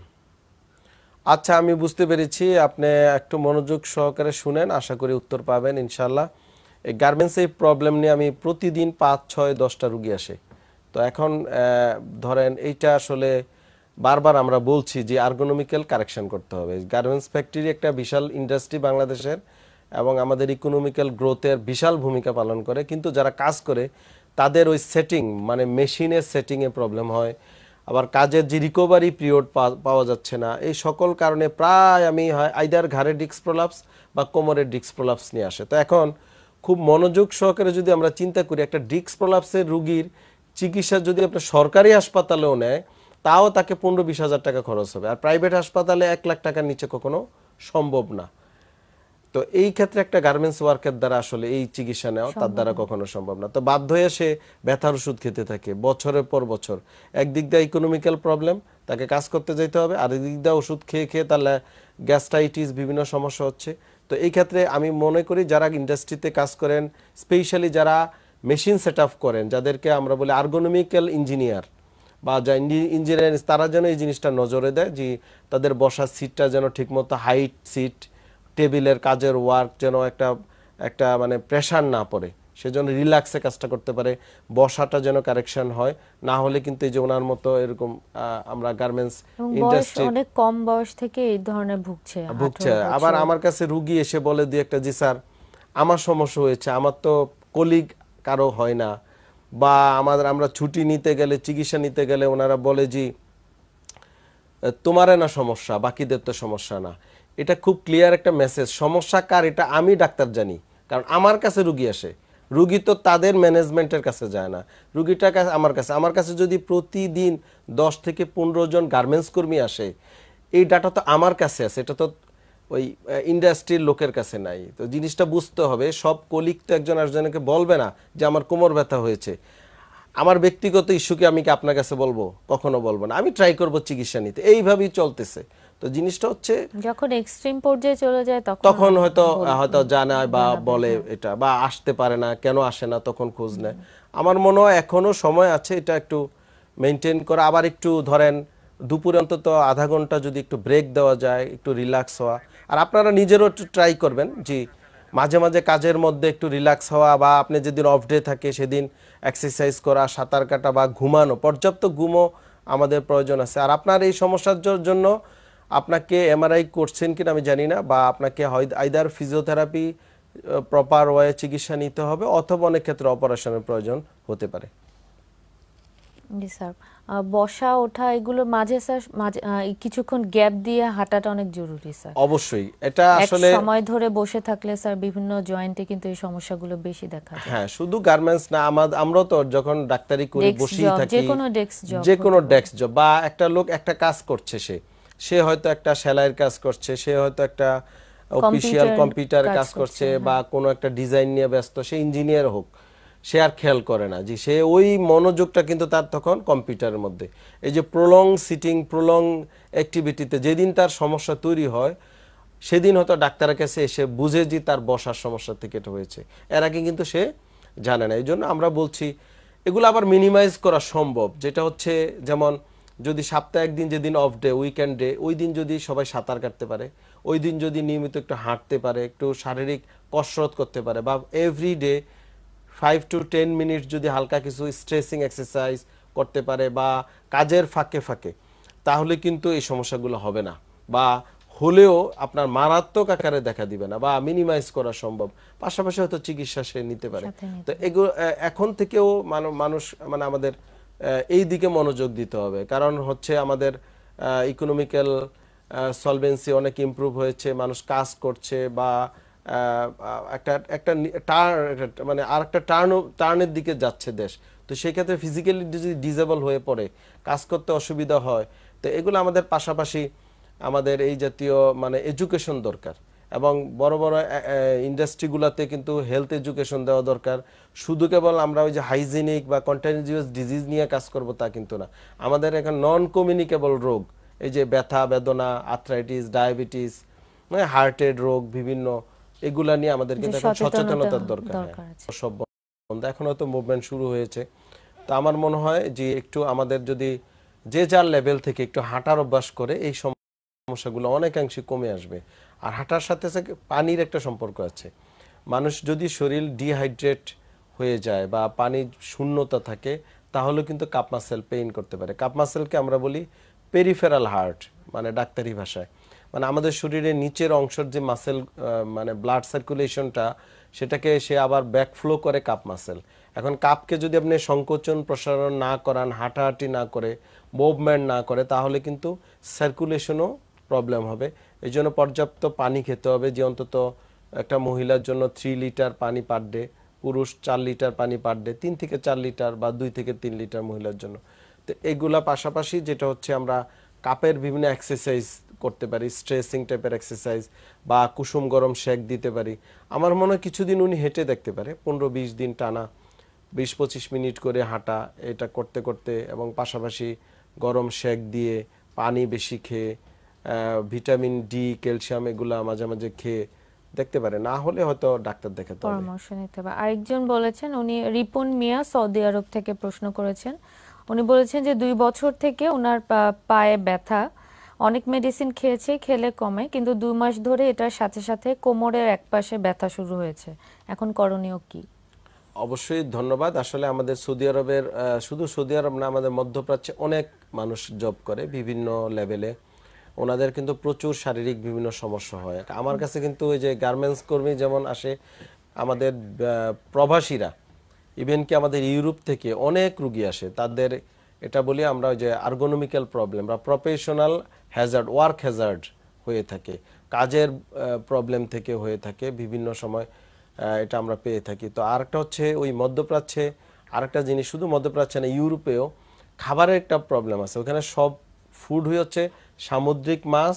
আচ্ছা, আমি বুঝতে পেরেছি। আপনি একটু মনোযোগ সহকারে শুনেন, আশা করি উত্তর পাবেন ইনশাল্লাহ। এই গার্মেন্টস এই প্রবলেম নিয়ে আমি প্রতিদিন পাঁচ ছয় দশটা রুগী আসে। তো এখন ধরেন এইটা আসলে বারবার আমরা বলছি যে আর্গোনমিক্যাল কারেকশন করতে হবে। গার্মেন্টস ফ্যাক্টরি একটা বিশাল ইন্ডাস্ট্রি বাংলাদেশের, এবং আমাদের ইকোনমিক্যাল গ্রোথের বিশাল ভূমিকা পালন করে, কিন্তু যারা কাজ করে তাদের ওই সেটিং, মানে মেশিনের সেটিংয়ে প্রবলেম হয়, আবার কাজের যে রিকভারি পিরিয়ড পাওয়া যাচ্ছে না, এই সকল কারণে প্রায় আমি হয় আইদার ঘাড়ে ডিস্ক প্রলাপস বা কোমরের ডিস্ক প্রলাপস নিয়ে আসে। তো এখন খুব মনোযোগ সহকারে যদি আমরা চিন্তা করি, একটা ডিস্ক প্রলাপসের রুগীর চিকিৎসা যদি আপনার সরকারি হাসপাতালেও নেয়, তাও তাকে পনেরো বিশ হাজার টাকা খরচ হবে, আর প্রাইভেট হাসপাতালে এক লাখ টাকার নিচে কখনো সম্ভব না। তো এই ক্ষেত্রে একটা গার্মেন্টস ওয়ার্কের দ্বারা আসলে এই চিকিৎসা নেওয়া তার দ্বারা কখনো সম্ভব না। তো বাধ্য হয়ে সে ব্যথার ওষুধ খেতে থাকে বছরের পর বছর। একদিক দিয়ে ইকোনমিক্যাল প্রবলেম, তাকে কাজ করতে যেতে হবে, আর একদিক দিয়ে ওষুধ খেয়ে খেয়ে তাহলে গ্যাস্ট্রাইটিস বিভিন্ন সমস্যা হচ্ছে। তো এই ক্ষেত্রে আমি মনে করি যারা ইন্ডাস্ট্রিতে কাজ করেন, স্পেশালি যারা মেশিন সেট আপ করেন, যাদেরকে আমরা বলি আর্গোনমিক্যাল ইঞ্জিনিয়ার বা যা ইঞ্জিনিয়ার, তারা যেন এই জিনিসটা নজরে দেয় যে তাদের বসার সিটটা যেন ঠিকমতো হাইট সিট, টেবিলের কাজের ওয়ার্ক যেন একটা একটা মানে প্রেশার না পড়ে, সেজন্য রিল্যাক্সে কাজটা করতে পারে, বসাটা যেন কারেকশন হয়। না হলে কিন্তু এই যে ওনার মতো এরকম আমরা গার্মেন্টস ইন্ডাস্ট্রি অনেক কম বয়স থেকে এই ধরনের ভুগছে ভুগছে আবার আমার কাছে রুগী এসে বলে দিয়ে একটা, জি স্যার আমার সমস্যা হয়েছে, আমার তো কলিগ কারো হয় না, বা আমাদের আমরা ছুটি নিতে গেলে, চিকিৎসা নিতে গেলে ওনারা বলে জি তোমারে না সমস্যা, বাকিদের তো সমস্যা না। এটা খুব ক্লিয়ার একটা মেসেজ, সমস্যা কার এটা আমি ডাক্তার জানি, কারণ আমার কাছে রুগী আসে। রুগী তো তাদের ম্যানেজমেন্টের কাছে যায় না, রুগীটা আমার কাছে। আমার কাছে যদি প্রতিদিন দশ থেকে পনেরো জন গার্মেন্টস কর্মী আসে, এই ডাটা তো আমার কাছে আছে, এটা তো ওই ইন্ডাস্ট্রির লোকের কাছে নাই। তো জিনিসটা বুঝতে হবে, সব কলিগ তো একজন আরেকজনকে বলবে না যে আমার কোমর ব্যথা হয়েছে। আমার ব্যক্তিগত ইস্যুকে আমি কি আপনার কাছে বলবো? কখনো বলবো না। আমি ট্রাই করব চিকিৎসা নিতে, এইভাবেই চলতেছে। তো জিনিসটা হচ্ছে যখন এক্সট্রিম পর্যায়ে চলে যায় তখন তখন হয়তো হয়তো জানায় বা বলে এটা, বা আসতে পারে না, কেন আসে না, তখন খোঁজ নেয়। আমার মনে হয় এখনো সময় আছে এটা একটু মেনটেন করা। আবার একটু ধরেন দুপুরে অন্তত আধা ঘন্টা যদি একটু ব্রেক দেওয়া যায়, একটু রিল্যাক্স হওয়া। আর আপনারা নিজেরও একটু ট্রাই করবেন যে মাঝে মাঝে কাজের মধ্যে একটু রিল্যাক্স হওয়া, বা আপনি যেদিন অফ ডে থাকে সেদিন এক্সারসাইজ করা, সাঁতার কাটা বা ঘুমানো, পর্যাপ্ত ঘুমও আমাদের প্রয়োজন আছে। আর আপনার এই সমস্যার জন্য আপনাকে এমআরআই করছেন কিনা আমি জানি না, বা আপনাকে হয়তো আইদার ফিজিওথেরাপি প্রপার ওয়ে চিকিৎসা নিতে হবে, অথবা অনেক ক্ষেত্রে অপারেশনের প্রয়োজন হতে পারে। জি স্যার, বসা ওঠা এগুলো মাঝে স্যার মাঝে কিছুক্ষণ গ্যাপ দিয়ে হাঁটাটা অনেক জরুরি স্যার। অবশ্যই এটা আসলে এক সময় ধরে বসে থাকলে স্যার বিভিন্ন জয়েন্টে কিন্তু এই সমস্যাগুলো বেশি দেখা যায়। হ্যাঁ, শুধু গার্মেন্টস না, আমাদের আমরা তো যখন ডাক্তারি করি বসেই থাকি, যে কোনো ডেস্ক জব, যে কোনো ডেস্ক জব, বা একটা লোক একটা কাজ করছে, সে সে হয়তো একটা সেলাইয়ের কাজ করছে, সে হয়তো একটা অফিশিয়াল কম্পিউটার কাজ করছে, বা কোনো একটা ডিজাইন নিয়ে ব্যস্ত, সে ইঞ্জিনিয়ার হোক, সে আর খেয়াল করে না যে সে ওই মনোযোগটা কিন্তু তার তখন কম্পিউটারের মধ্যে। এই যে প্রলং সিটিং, প্রলং অ্যাক্টিভিটিতে যেদিন তার সমস্যা তৈরি হয়, সেদিন হয়তো ডাক্তারের কাছে এসে বুঝে যে তার বসার সমস্যা থেকে এটা হয়েছে, এর আগে কিন্তু সে জানে না। এই জন্য আমরা বলছি এগুলো আবার মিনিমাইজ করা সম্ভব, যেটা হচ্ছে যেমন যদি সপ্তাহে একদিন যেদিন অফ ডে, উইকেন্ড ডে, ওই দিন যদি সবাই সাঁতার কাটতে পারে, ওই দিন যদি নিয়মিত একটু হাঁটতে পারে, একটু শারীরিক কসরত করতে পারে, বা every day five to ten minute যদি হালকা কিছু স্ট্রেচিং এক্সারসাইজ করতে পারে, বা কাজের ফাঁকে ফাঁকে, তাহলে কিন্তু এই সমস্যাগুলো হবে না, বা হলেও আপনার মারাত্মক আকারে দেখা দিবে না, বা মিনিমাইজ করা সম্ভব। পাশাপাশি হয়তো চিকিৎসা সে নিতে পারে। তো এগুলো এখন থেকেও মানুষ মানে আমাদের এই দিকে মনোযোগ দিতে হবে, কারণ হচ্ছে আমাদের ইকোনমিক্যাল সলভেন্সি অনেক ইমপ্রুভ হয়েছে, মানুষ কাজ করছে, বা একটা একটা টার্ন মানে আর একটা টার্ন টার্নের দিকে যাচ্ছে দেশ, তো সেই ক্ষেত্রে ফিজিক্যালি যদি ডিসেবল হয়ে পড়ে, কাজ করতে অসুবিধা হয়, তো এগুলো আমাদের পাশাপাশি আমাদের এই জাতীয় মানে এডুকেশন দরকার, এবং বড় বড় ইন্ডাস্ট্রিগুলোতে কিন্তু হেলথ এডুকেশন দেওয়া দরকার। শুধু কেবল আমরা ওই যে হাইজিনিক বা কন্টাজিয়াস ডিজিজ নিয়ে কাজ করব তা কিন্তু না, আমাদের এখন নন কমিউনিকেবল রোগ, এই যে ব্যথা বেদনা, আর্থ্রাইটিস, ডায়াবেটিস, হার্টের রোগ বিভিন্ন, এগুলা নিয়ে আমাদের কিন্তু এখন সচেতনতার দরকার। সব বন্ধ, এখন হয়তো মুভমেন্ট শুরু হয়েছে, তো আমার মনে হয় যে একটু আমাদের যদি যে যার লেভেল থেকে একটু হাঁটার অভ্যাস করে এই সমস্যাগুলো অনেকাংশে কমে আসবে। আর হাঁটার সাথে সাথে পানির একটা সম্পর্ক আছে, মানুষ যদি শরীর ডিহাইড্রেট হয়ে যায় বা পানির শূন্যতা থাকে তাহলে কিন্তু কাপ মাসেল পেইন করতে পারে। কাপ মাসেলকে আমরা বলি পেরিফেরাল হার্ট, মানে ডাক্তারি ভাষায়, মানে আমাদের শরীরের নিচের অংশের যে মাসেল মানে ব্লাড সার্কুলেশনটা সেটাকে সে আবার ব্যাকফ্লো করে কাপ মাসেল। এখন কাপকে যদি আপনি সংকোচন প্রসারণ না করান, হাঁটাহাঁটি না করে, মুভমেন্ট না করে, তাহলে কিন্তু সার্কুলেশনও প্রবলেম হবে। এই জন্য পর্যাপ্ত পানি খেতে হবে, যে অন্তত একটা মহিলার জন্য থ্রি লিটার পানি পার ডে, পুরুষ চার লিটার পানি পার ডে, তিন থেকে চার লিটার বা দুই থেকে তিন লিটার মহিলার জন্য। তো এগুলা পাশাপাশি যেটা হচ্ছে আমরা কাপের বিভিন্ন এক্সারসাইজ করতে পারি, স্ট্রেসিং টাইপের এক্সারসাইজ বা কুসুম গরম শেক দিতে পারি। আমার মনে হয় কিছুদিন উনি হেঁটে দেখতে পারে, পনেরো বিশ দিন টানা বিশ পঁচিশ মিনিট করে হাঁটা, এটা করতে করতে, এবং পাশাপাশি গরম শেক দিয়ে পানি বেশি খেয়ে ভিটামিন ডি, ক্যালসিয়াম এগুলা মাঝে মাঝে খেয়ে দেখতে পারে, না হলে হয়তো ডাক্তার দেখাতে হবে, পরামর্শ নিতে হবে। আরেকজন বলেছেন, উনি রিপন মিয়া সৌদি আরব থেকে প্রশ্ন করেছেন। উনি বলেছেন যে দুই বছর থেকে ওনার পায়ে ব্যথা, অনেক মেডিসিন খেয়েছে, খেলে কমে, কিন্তু দুই মাস ধরে এটার সাথে সাথে কোমরের একপাশে ব্যথা শুরু হয়েছে, এখন করণীয় কি? অবশ্যই ধন্যবাদ। আসলে আমাদের সৌদি আরবের, শুধু সৌদি আরব না, আমাদের মধ্যপ্রাচ্যে অনেক মানুষ জব করে বিভিন্ন লেভেলে, ওনাদের কিন্তু প্রচুর শারীরিক বিভিন্ন সমস্যা হয়। আমার কাছে কিন্তু ওই যে গার্মেন্টস কর্মী যেমন আসে, আমাদের প্রবাসীরা, ইভেন কি আমাদের ইউরোপ থেকে অনেক রুগী আসে, তাদের এটা বলি আমরা ওই যে আর্গোনমিক্যাল প্রবলেম বা প্রফেশনাল হ্যাজার্ড, ওয়ার্ক হ্যাজার্ড হয়ে থাকে, কাজের প্রবলেম থেকে হয়ে থাকে বিভিন্ন সময়, এটা আমরা পেয়ে থাকি। তো আরেকটা হচ্ছে ওই মধ্যপ্রাচ্যে আরেকটা জিনিস, শুধু মধ্যপ্রাচ্যে না, ইউরোপেও খাবারের একটা প্রবলেম আছে। ওখানে সব ফুড হচ্ছে সামুদ্রিক মাছ,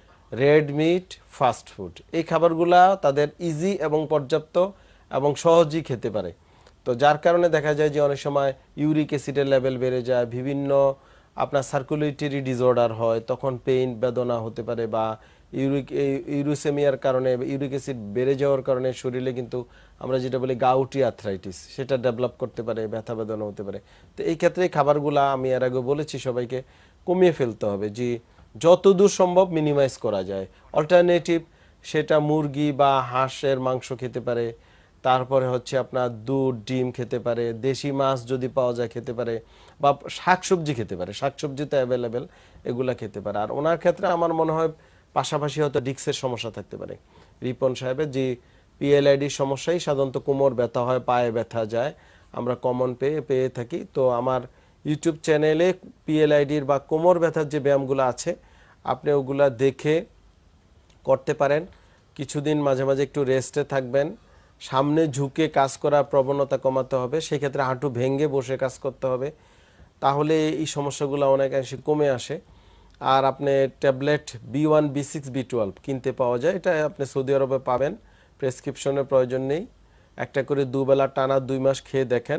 রেড মিট, ফাস্ট ফুড, এই খাবারগুলা তাদের ইজি এবং পর্যাপ্ত এবং সহজেই খেতে পারে। তো যার কারণে দেখা যায় যে অনেক সময় ইউরিক অ্যাসিডের লেভেল বেড়ে যায়, বিভিন্ন আপনার সার্কুলেটরি ডিসঅর্ডার হয়, তখন পেইন বেদনা হতে পারে, বা ইউরিক ইউরোসেমিয়ার কারণে, ইউরিক অ্যাসিড বেড়ে যাওয়ার কারণে শরীরে কিন্তু আমরা যেটা বলি গাউটি আর্থ্রাইটিস, সেটা ডেভেলপ করতে পারে, ব্যথা বেদনা হতে পারে। তো এই ক্ষেত্রে খাবারগুলা আমি এর আগে বলেছি সবাইকে কমিয়ে ফেলতে হবে, যে যতদূর সম্ভব মিনিমাইজ করা যায়। অল্টারনেটিভ সেটা মুরগি বা হাঁসের মাংস খেতে পারে, তারপরে হচ্ছে আপনার দুধ ডিম খেতে পারে, দেশি মাছ যদি পাওয়া যায় খেতে পারে, বা শাকসবজি খেতে পারে, শাকসবজি তো অ্যাভেলেবেল, এগুলা খেতে পারে। আর ওনার ক্ষেত্রে আমার মনে হয় পাশাপাশি হয়তো ডিস্কের সমস্যা থাকতে পারে। রিপন সাহেবের যে পিএলআইডির সমস্যাই সাধারণত কোমর ব্যথা হয়, পায়ে ব্যথা যায়, আমরা কমন পেয়ে পেয়ে থাকি। তো আমার ইউটিউব চ্যানেলে পিএলআইডির বা কোমর ব্যথার যে ব্যায়ামগুলো আছে আপনি ওগুলা দেখে করতে পারেন। কিছুদিন মাঝে মাঝে একটু রেস্টে থাকবেন, সামনে ঝুঁকে কাজ করার প্রবণতা কমাতে হবে, সেক্ষেত্রে হাঁটু ভেঙে বসে কাজ করতে হবে, তাহলে এই সমস্যাগুলো অনেকাংশে কমে আসে। আর আপনি tablet B one B six B twelve কিনতে পাওয়া যায়, এটা আপনি সৌদি আরবে পাবেন, প্রেসক্রিপশনের প্রয়োজন নেই। একটা করে দুবেলা টানা দুই মাস খেয়ে দেখেন,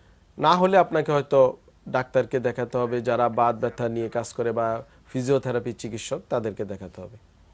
না হলে আপনাকে হয়তো ডাক্তারকে দেখাতে হবে, যারা বাত ব্যথা নিয়ে কাজ করে বা ফিজিওথেরাপি চিকিৎসক, তাদেরকে দেখাতে হবে।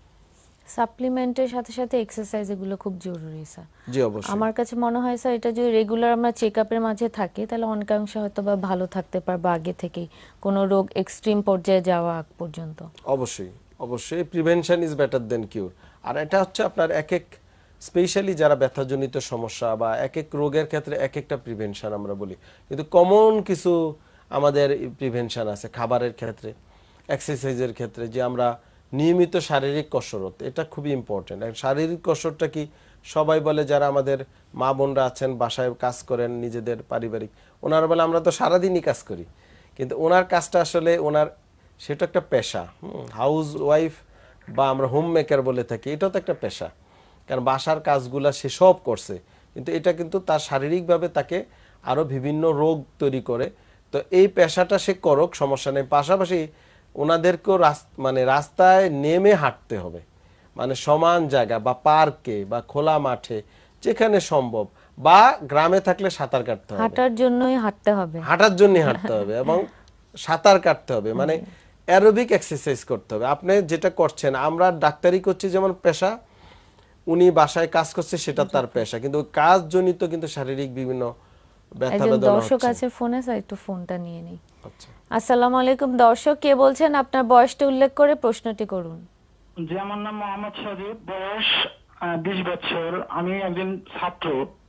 সাপ্লিমেন্টের সাথে সাথে এক্সারসাইজ এগুলো খুব জরুরি স্যার। জি অবশ্যই। আমার কাছে মনে হয় স্যার এটা যদি রেগুলার আমরা চেকআপের মাঝে থাকি তাহলে অনেকাংশে হয়তো বা ভালো থাকতে পারবো আগে থেকেই, কোনো রোগ এক্সট্রিম পর্যায়ে যাওয়া আগ পর্যন্ত। অবশ্যই অবশ্যই, prevention is better than cure. আর এটা হচ্ছে আপনার এক এক স্পেশালি যারা ব্যথাজনিত সমস্যা বা এক এক রোগের ক্ষেত্রে এক একটা প্রিভেনশন আমরা বলি, কিন্তু কমন কিছু আমাদের প্রিভেনশন আছে খাবারের ক্ষেত্রে, এক্সারসাইজের ক্ষেত্রে, যে আমরা নিয়মিত শারীরিক কসরত, এটা খুবই ইম্পর্টেন্ট। শারীরিক কসরতটা কি সবাই বলে, যারা আমাদের মা বোনরা আছেন বাসায় কাজ করেন নিজেদের পারিবারিক, ওনারা বলে আমরা তো সারাদিনই কাজ করি, কিন্তু ওনার কাজটা আসলে ওনার সেটা একটা পেশা। হাউস ওয়াইফ বা আমরা হোম মেকার বলে থাকি, এটাও তো একটা পেশা। কারণ বাসার কাজগুলা সে সব করছে, কিন্তু এটা কিন্তু তার শারীরিকভাবে তাকে আরো বিভিন্ন রোগ তৈরি করে। তো এই পেশাটা সে করুক, সমস্যা নেই। পাশাপাশি ওনাদেরকেও মানে রাস্তায় নেমে হাঁটতে হবে, মানে সমান জায়গা বা পার্কে বা খোলা মাঠে যেখানে সম্ভব, বা গ্রামে থাকলে সাঁতার কাটতে হবে, হাঁটার জন্যই হাঁটতে হবে, হাঁটার জন্যই হাঁটতে হবে এবং সাঁতার কাটতে হবে, মানে অ্যারোবিক এক্সারসাইজ করতে হবে। আপনি যেটা করছেন, আমরা ডাক্তারি করছি যেমন পেশা, উনি বাসায় কাজ করছে সেটা তার পেশা, কিন্তু কাজ জনিত কিন্তু শারীরিক বিভিন্ন ব্যথা বেদনা হচ্ছে। দর্শক আছে ফোনে, স্যার একটু ফোনটা নিয়ে নেই। আচ্ছা, আসসালামু আলাইকুম দর্শক, কে বলছেন? আপনার বয়সটা উল্লেখ করে প্রশ্নটি করুন। জি, আমার নাম মোহাম্মদ সজীব, বয়স বিশ বছর, আমি একজন ছাত্র।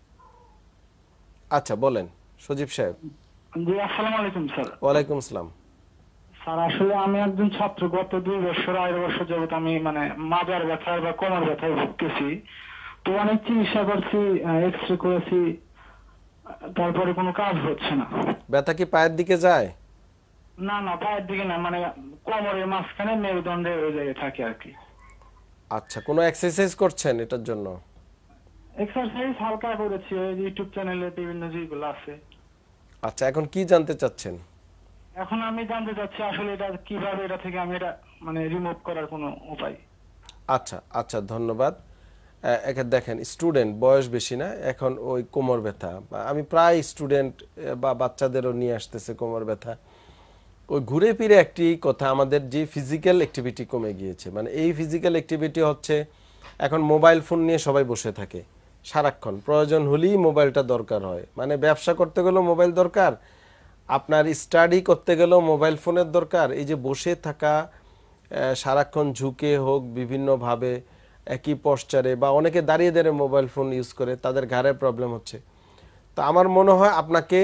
আচ্ছা বলেন সজীব সাহেব। জি, আসসালামু আলাইকুম স্যার। ওয়ালাইকুম আসসালাম। স্যার আসলে আমি একজন ছাত্র, গত দুই বছর আড়াই বছর যাবত আমি মানে মাজার ব্যথায় বা কোমর ব্যথায় ভুগতেছি। তো অনেক চিকিৎসা করছি, এক্স রে করেছি, তারপরে কোনো কাজ হচ্ছে না। ব্যথা কি পায়ের দিকে যায়? না না, পায়ের দিকে না, মানে কোমরের মাঝখানে মেরুদণ্ডের ওই জায়গায় থাকে আর কি। আচ্ছা, কোনো এক্সারসাইজ করছেন এটার জন্য? এক্সারসাইজ হালকা করেছি, ওই ইউটিউব চ্যানেলে বিভিন্ন যেগুলো আছে। আচ্ছা, এখন কি জানতে চাচ্ছেন? এখন আমি জানতে চাচ্ছি আসলে এটা কিভাবে, এটা থেকে আমি এটা মানে রিমুভ করার কোনো উপায়। আচ্ছা আচ্ছা, ধন্যবাদ। একে দেখেন, স্টুডেন্ট, বয়স বেশি না, এখন ওই কোমর ব্যথা, আমি প্রায় স্টুডেন্ট বা বাচ্চাদেরও নিয়ে আসতেছে কোমর ব্যথা। ওই ঘুরে ফিরে একটি কথা, আমাদের যে ফিজিক্যাল অ্যাক্টিভিটি কমে গিয়েছে, মানে এই ফিজিক্যাল অ্যাক্টিভিটি হচ্ছে এখন মোবাইল ফোন নিয়ে সবাই বসে থাকে সারাক্ষণ, প্রয়োজন হলেই মোবাইলটা দরকার হয়, মানে ব্যবসা করতে গেলেও মোবাইল দরকার, আপনার স্টাডি করতে গেলেও মোবাইল ফোনের দরকার। এই যে বসে থাকা, সারাক্ষণ ঝুঁকে হোক বিভিন্নভাবে একই পশ্চারে, বা অনেকে দাঁড়িয়ে দাঁড়িয়ে মোবাইল ফোন ইউজ করে, তাদের ঘাড়ে প্রবলেম হচ্ছে। তো আমার মনে হয় আপনাকে,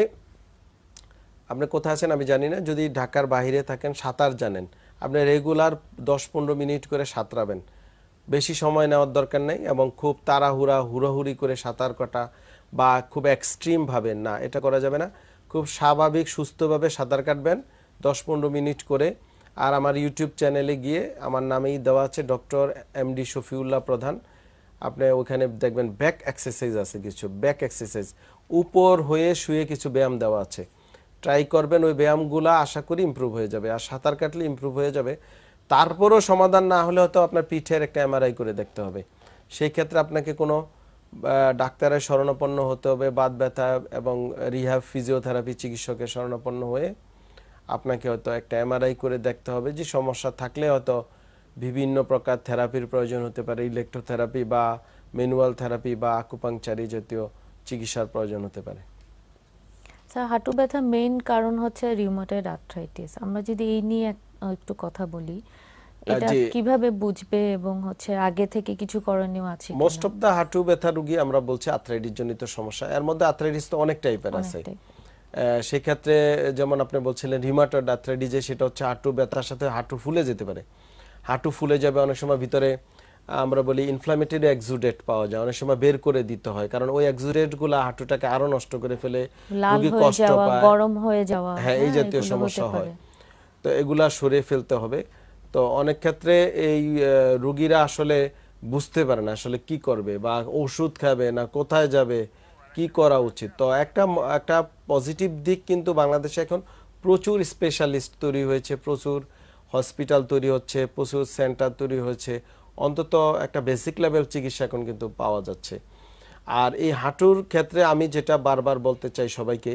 আপনি কোথায় আছেন আমি জানি না, যদি ঢাকার বাইরে থাকেন, সাঁতার জানেন, আপনি রেগুলার দশ পনেরো মিনিট করে সাঁতরাবেন, বেশি সময় নেওয়ার দরকার নেই, এবং খুব তাড়াহুড়া হুড়োহুড়ি করে সাঁতার কাটা বা খুব এক্সট্রিমভাবে না, এটা করা যাবে না। খুব স্বাভাবিক সুস্থভাবে সাঁতার কাটবেন দশ পনেরো মিনিট করে। আর আমার ইউটিউব চ্যানেলে গিয়ে আমার নামেই দেওয়া আছে ডক্টর এমডি শফিউল্লাহ প্রধান, আপনি ওখানে দেখবেন ব্যাক এক্সারসাইজ আছে, কিছু ব্যাক এক্সারসাইজ উপর হয়ে শুয়ে কিছু ব্যায়াম দেওয়া আছে, ট্রাই করবেন। ওই ব্যায়ামগুলা আশা করি ইমপ্রুভ হয়ে যাবে, আর সাঁতার কাটলে ইমপ্রুভ হয়ে যাবে। তারপরও সমাধান না হলে হয়তো আপনার পিঠের একটা এমআরআই করে দেখতে হবে, সেই ক্ষেত্রে আপনাকে কোনো ডাক্তারের শরণাপন্ন হতে হবে, বাত ব্যথা এবং রিহ্যাব ফিজিওথেরাপি চিকিৎসকের শরণাপন্ন হয়ে আপনাকে হয়তো একটা এমআরআই করে দেখতে হবে, যে সমস্যা থাকলে হয়তো বিভিন্ন প্রকার থেরাপির প্রয়োজন হতে পারে, ইলেকট্রোথেরাপি বা ম্যানুয়াল থেরাপি বা আকুপাংচারি জাতীয় চিকিৎসার প্রয়োজন হতে পারে। স্যার, হাঁটু ব্যথা মেইন কারণ হচ্ছে রিউমাটয়েড আর্থ্রাইটিস। আমরা যদি এই নিয়ে একটু কথা বলি, এটা কিভাবে বুঝবে এবং হচ্ছে আগে থেকে কিছু করণীয় আছে? মোস্ট অফ দা হাঁটু ব্যথা রোগী আমরা বলছি আর্থ্রাইটিস জনিত সমস্যা, এর মধ্যে আর্থ্রাইটিস তো অনেক টাইপের আছে। সেই ক্ষেত্রে যেমন আপনি বলছিলেন রিউমাটয়েড আর্থ্রাইটিস, সেটা হচ্ছে হাঁটু ব্যথার সাথে হাঁটু ফুলে যেতে পারে, হাঁটু ফুলে যাবে, অনেক সময় ভিতরে আমরা বলি ইনফ্লামেটরি এক্সুডেট পাওয়া যায়, অনেক সময় বের করে দিতে হয়, কারণ ওই এক্সুডেটগুলো হাঁটুটাকে আরো নষ্ট করে ফেলে, রোগী কষ্ট পায়, গরম হয়ে যাওয়া, হ্যাঁ এই জাতীয় সমস্যা হয়। তো এগুলা সরিয়ে ফেলতে হবে। তো অনেক ক্ষেত্রে এই রোগীরা আসলে বুঝতে পারে না আসলে কি করবে, বা ওষুধ খাবে না কোথায় যাবে, কি করা উচিত। তো একটা একটা পজিটিভ দিক কিন্তু বাংলাদেশে এখন প্রচুর স্পেশালিস্ট তৈরি হয়েছে, প্রচুর হসপিটাল তৈরি হচ্ছে, প্রচুর সেন্টার তৈরি হয়েছে, অন্তত একটা বেসিক লেভেল চিকিৎসা এখন কিন্তু পাওয়া যাচ্ছে। আর এই হাঁটুর ক্ষেত্রে আমি যেটা বারবার বলতে চাই সবাইকে,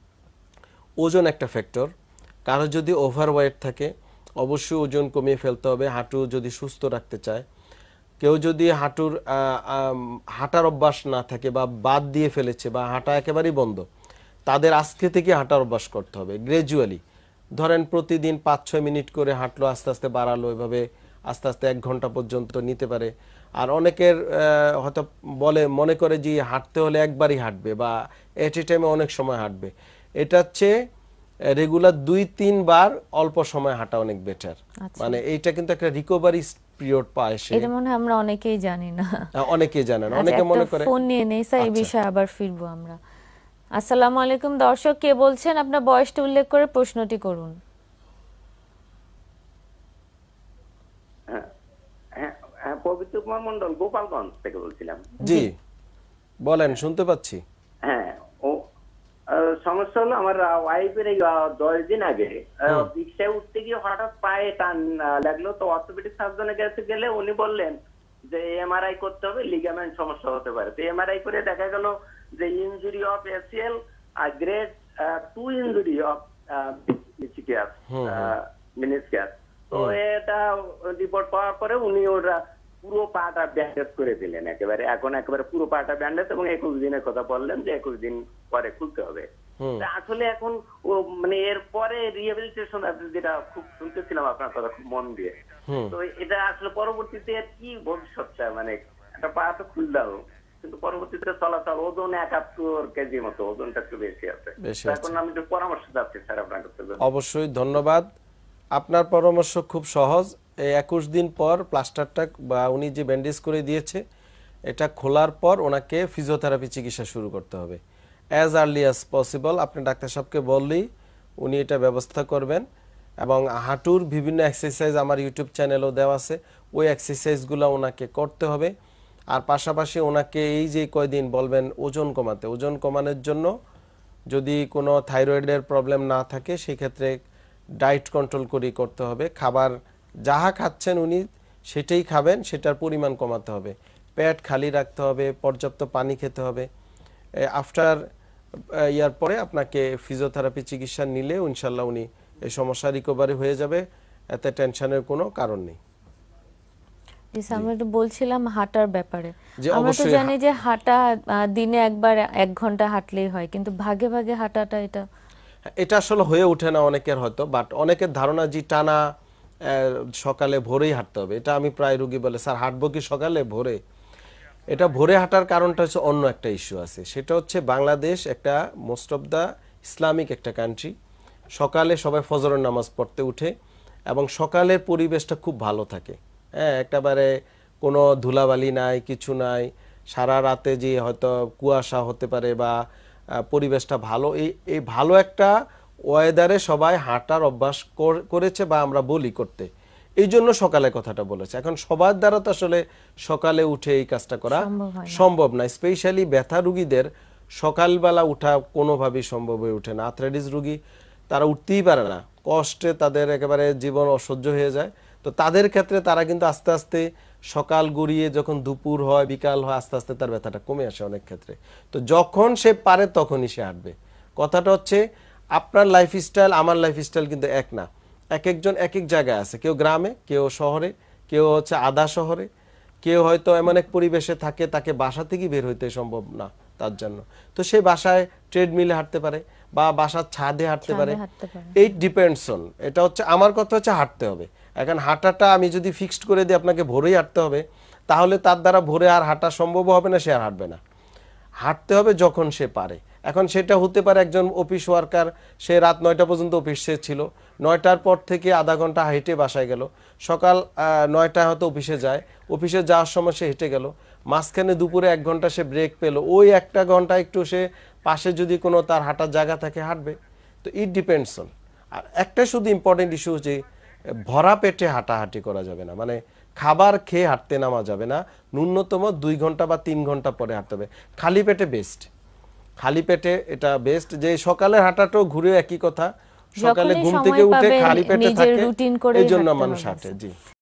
ওজন একটা ফ্যাক্টর। কারো যদি ওভারওয়েট থাকে অবশ্যই ওজন কমিয়ে ফেলতে হবে হাঁটু যদি সুস্থ রাখতে চায়। কেউ যদি হাঁটুর হাঁটার অভ্যাস না থাকে বা বাদ দিয়ে ফেলেছে বা হাঁটা একেবারেই বন্ধ, তাদের আজকে থেকে হাঁটার অভ্যাস করতে হবে গ্র্যাজুয়ালি। ধরেন প্রতিদিন পাঁচ ছয় মিনিট করে হাঁটলো, আস্তে আস্তে বাড়ালো, এভাবে আস্তে আস্তে এক ঘন্টা পর্যন্ত নিতে পারে। আর অনেকের হয়তো বলে মনে করে যে হাঁটতে হলে একবারই হাঁটবে বা এট এ টাইমে অনেক সময় হাঁটবে, এটা হচ্ছে রেগুলার দুই তিনবার অল্প সময় হাঁটা অনেক বেটার। মানে এইটা কিন্তু একটা রিকভারি পিরিয়ড পায় সে। এটা মনে হয় আমরা অনেকেই জানি না। অনেকেই জানেন, অনেকে মনে করে। ফোন নিয়ে নেই স্যার, এই বিষয়ে আবার ফিরবো আমরা। আসসালামু আলাইকুম দর্শক, কে বলছেন? আপনার বয়সটা উল্লেখ করে প্রশ্নটি করুন। হ্যাঁ পবিত্র কুমার মন্ডল গোপালগঞ্জ থেকে বলছিলাম। জি বলেন, শুনতে পাচ্ছি। হ্যাঁ, ও সমস্যা হলো আমার ওয়াইফের এই দশ দিন আগে রিক্সায় উঠতে গিয়ে হঠাৎ পায়ে টান লাগলো, তো অর্থোপেডিক সার্জনের কাছে গেলে উনি বললেন যে এমআরআই করতে হবে, লিগামেন্ট সমস্যা হতে পারে। তো এমআরআই করে দেখা গেল যে ইনজুরি অফ এসিএল আর grade two injury of meniscus. তো এটা রিপোর্ট পাওয়ার পরে উনি ওরা পুরো পাটা ব্যান্ডেজ করে দিলেন একেবারে, এখন একেবারে পুরো পাটা ব্যান্ডেজ, এবং একুশ দিনের কথা বললেন যে একুশ দিন পরে খুলতে হবে। আসলে এখন ও মানে এর পরে রিহ্যাবিলিটেশন যেটা খুব শুনতেছিলাম আপনার কথা খুব মন দিয়ে, তো এটা আসলে পরবর্তীতে কি ভবিষ্যৎটা, মানে একটা পা তো খুললাম কিন্তু পরবর্তীতে চলাচল, ওজন একাত্তর কেজি মতো, ওজনটা একটু বেশি আছে। এখন আমি একটু পরামর্শ চাচ্ছি স্যার আপনার কাছে। অবশ্যই, ধন্যবাদ। আপনার পরামর্শ খুব সহজ। এই একুশ দিন পর প্লাস্টারটা বা উনি যে ব্যান্ডেজ করে দিয়েছে এটা খোলার পর ওনাকে ফিজিওথেরাপি চিকিৎসা শুরু করতে হবে অ্যাজ আর্লি অ্যাজ পসিবল। আপনি ডাক্তার সাহেবকে বললেই উনি এটা ব্যবস্থা করবেন। এবং হাঁটুর বিভিন্ন এক্সারসাইজ আমার ইউটিউব চ্যানেলও দেওয়া আছে, ওই এক্সারসাইজগুলো ওনাকে করতে হবে। আর পাশাপাশি ওনাকে এই যে কয়দিন বলবেন ওজন কমাতে, ওজন কমানোর জন্য যদি কোনো থাইরয়েডের প্রবলেম না থাকে সেক্ষেত্রে ডায়েট কন্ট্রোল করেই করতে হবে। খাবার যাহা খাচ্ছেন উনি সেটাই খাবেন, সেটার পরিমাণ কমাতে হবে। পেট খালি রাখতে হবে, পর্যাপ্ত পানি খেতে হবে। আফটার ইয়ার পরে আপনাকে ফিজিওথেরাপি চিকিৎসা নিলে ইনশাল্লাহ উনি এই সমস্যা রিকভারি হয়ে যাবে, এতে টেনশনের কোনো কারণ নেই। আমরা তো বলছিলাম হাঁটার ব্যাপারে। আমরা তো জানি যে হাঁটা দিনে একবার এক ঘন্টা হাঁটলেই হয়, কিন্তু ভাগে ভাগে হাঁটাটা এটা এটা আসলে হয়ে ওঠে না অনেকের হয়তো, বাট অনেকের ধারণা যে টানা সকালে ভোরেই হাঁটতে হবে। এটা আমি প্রায় রোগী বলে স্যার হাঁটবো কি সকালে ভোরে? এটা ভোরে হাঁটার কারণটা হচ্ছে অন্য একটা ইস্যু আছে, সেটা হচ্ছে বাংলাদেশ একটা মোস্ট অফ দ্য ইসলামিক একটা কান্ট্রি। সকালে সবাই ফজরের নামাজ পড়তে উঠে এবং সকালের পরিবেশটা খুব ভালো থাকে। হ্যাঁ, একেবারে কোনো ধুলাবালি নাই, কিছু নাই। সারা রাতে যে হয়তো কুয়াশা হতে পারে বা পরিবেশটা ভালো, এই এই ভালো একটা ওয়েদারে সবাই হাঁটার অভ্যাস করেছে বা আমরা বলি করতে, এই জন্য সকালে কথাটা বলেছে। এখন সবার দ্বারা তো আসলে সকালে উঠে এই কাজটা করা সম্ভব না। স্পেশালি ব্যথা রুগীদের সকালবেলা উঠা কোনোভাবেই সম্ভব হয়ে ওঠে না। আর্থ্রাইটিস রুগী তারা উঠতেই পারে না, কষ্টে তাদের একেবারে জীবন অসহ্য হয়ে যায়। তো তাদের ক্ষেত্রে তারা কিন্তু আস্তে আস্তে সকাল গড়িয়ে যখন দুপুর হয় বিকাল হয় আস্তে আস্তে তার ব্যথাটা কমে আসে অনেক ক্ষেত্রে। তো যখন সে পারে তখনই সে হাঁটবে। কথাটা হচ্ছে আপনার লাইফস্টাইল আমার লাইফস্টাইল কিন্তু এক না, এক একজন এক এক জায়গায় আছে। কেউ গ্রামে, কেউ শহরে, কেউ হচ্ছে আধা শহরে, কেউ হয়তো এমন এক পরিবেশে থাকে তাকে বাসা থেকে বের হইতে সম্ভব না তার জন্য। তো সে বাসায় ট্রেডমিলে হাঁটতে পারে বা বাসার ছাদে হাঁটতে পারে। এই ডিপেন্ডস অন, এটা হচ্ছে আমার কথা হচ্ছে হাঁটতে হবে। এখন হাঁটাটা আমি যদি ফিক্সড করে দিই আপনাকে ভোরেই হাঁটতে হবে, তাহলে তার দ্বারা ভোরে আর হাঁটা সম্ভব হবে না, সে আর হাঁটবে না। হাঁটতে হবে যখন সে পারে। এখন সেটা হতে পারে একজন অফিস ওয়ার্কার, সে রাত নয়টা পর্যন্ত অফিসে ছিল, নয়টার পর থেকে আধা ঘন্টা হেঁটে বাসায় গেল, সকাল নয়টায় হয়তো অফিসে যায়, অফিসে যাওয়ার সময় সে হেঁটে গেল, মাঝখানে দুপুরে এক ঘন্টা সে ব্রেক পেল, ওই একটা ঘন্টা একটু সে পাশে যদি কোনো তার হাঁটার জায়গা থাকে হাঁটবে। তো ইট ডিপেন্ডস অন। আর একটা শুধু ইম্পর্টেন্ট ইস্যু হচ্ছে ভরা পেটে হাঁটাহাঁটি করা যাবে না, মানে খাবার খেয়ে হাঁটতে নামা যাবে না। ন্যূনতম দুই ঘন্টা বা তিন ঘন্টা পরে হাঁটতে হবে। খালি পেটে বেস্ট, খালি পেটে এটা বেস্ট। যে সকালের হাঁটাটাও ঘুরে একই কথা, সকালে ঘুম থেকে উঠে খালি পেটে থাকে, এই জন্য মানুষ হাঁটে। জি।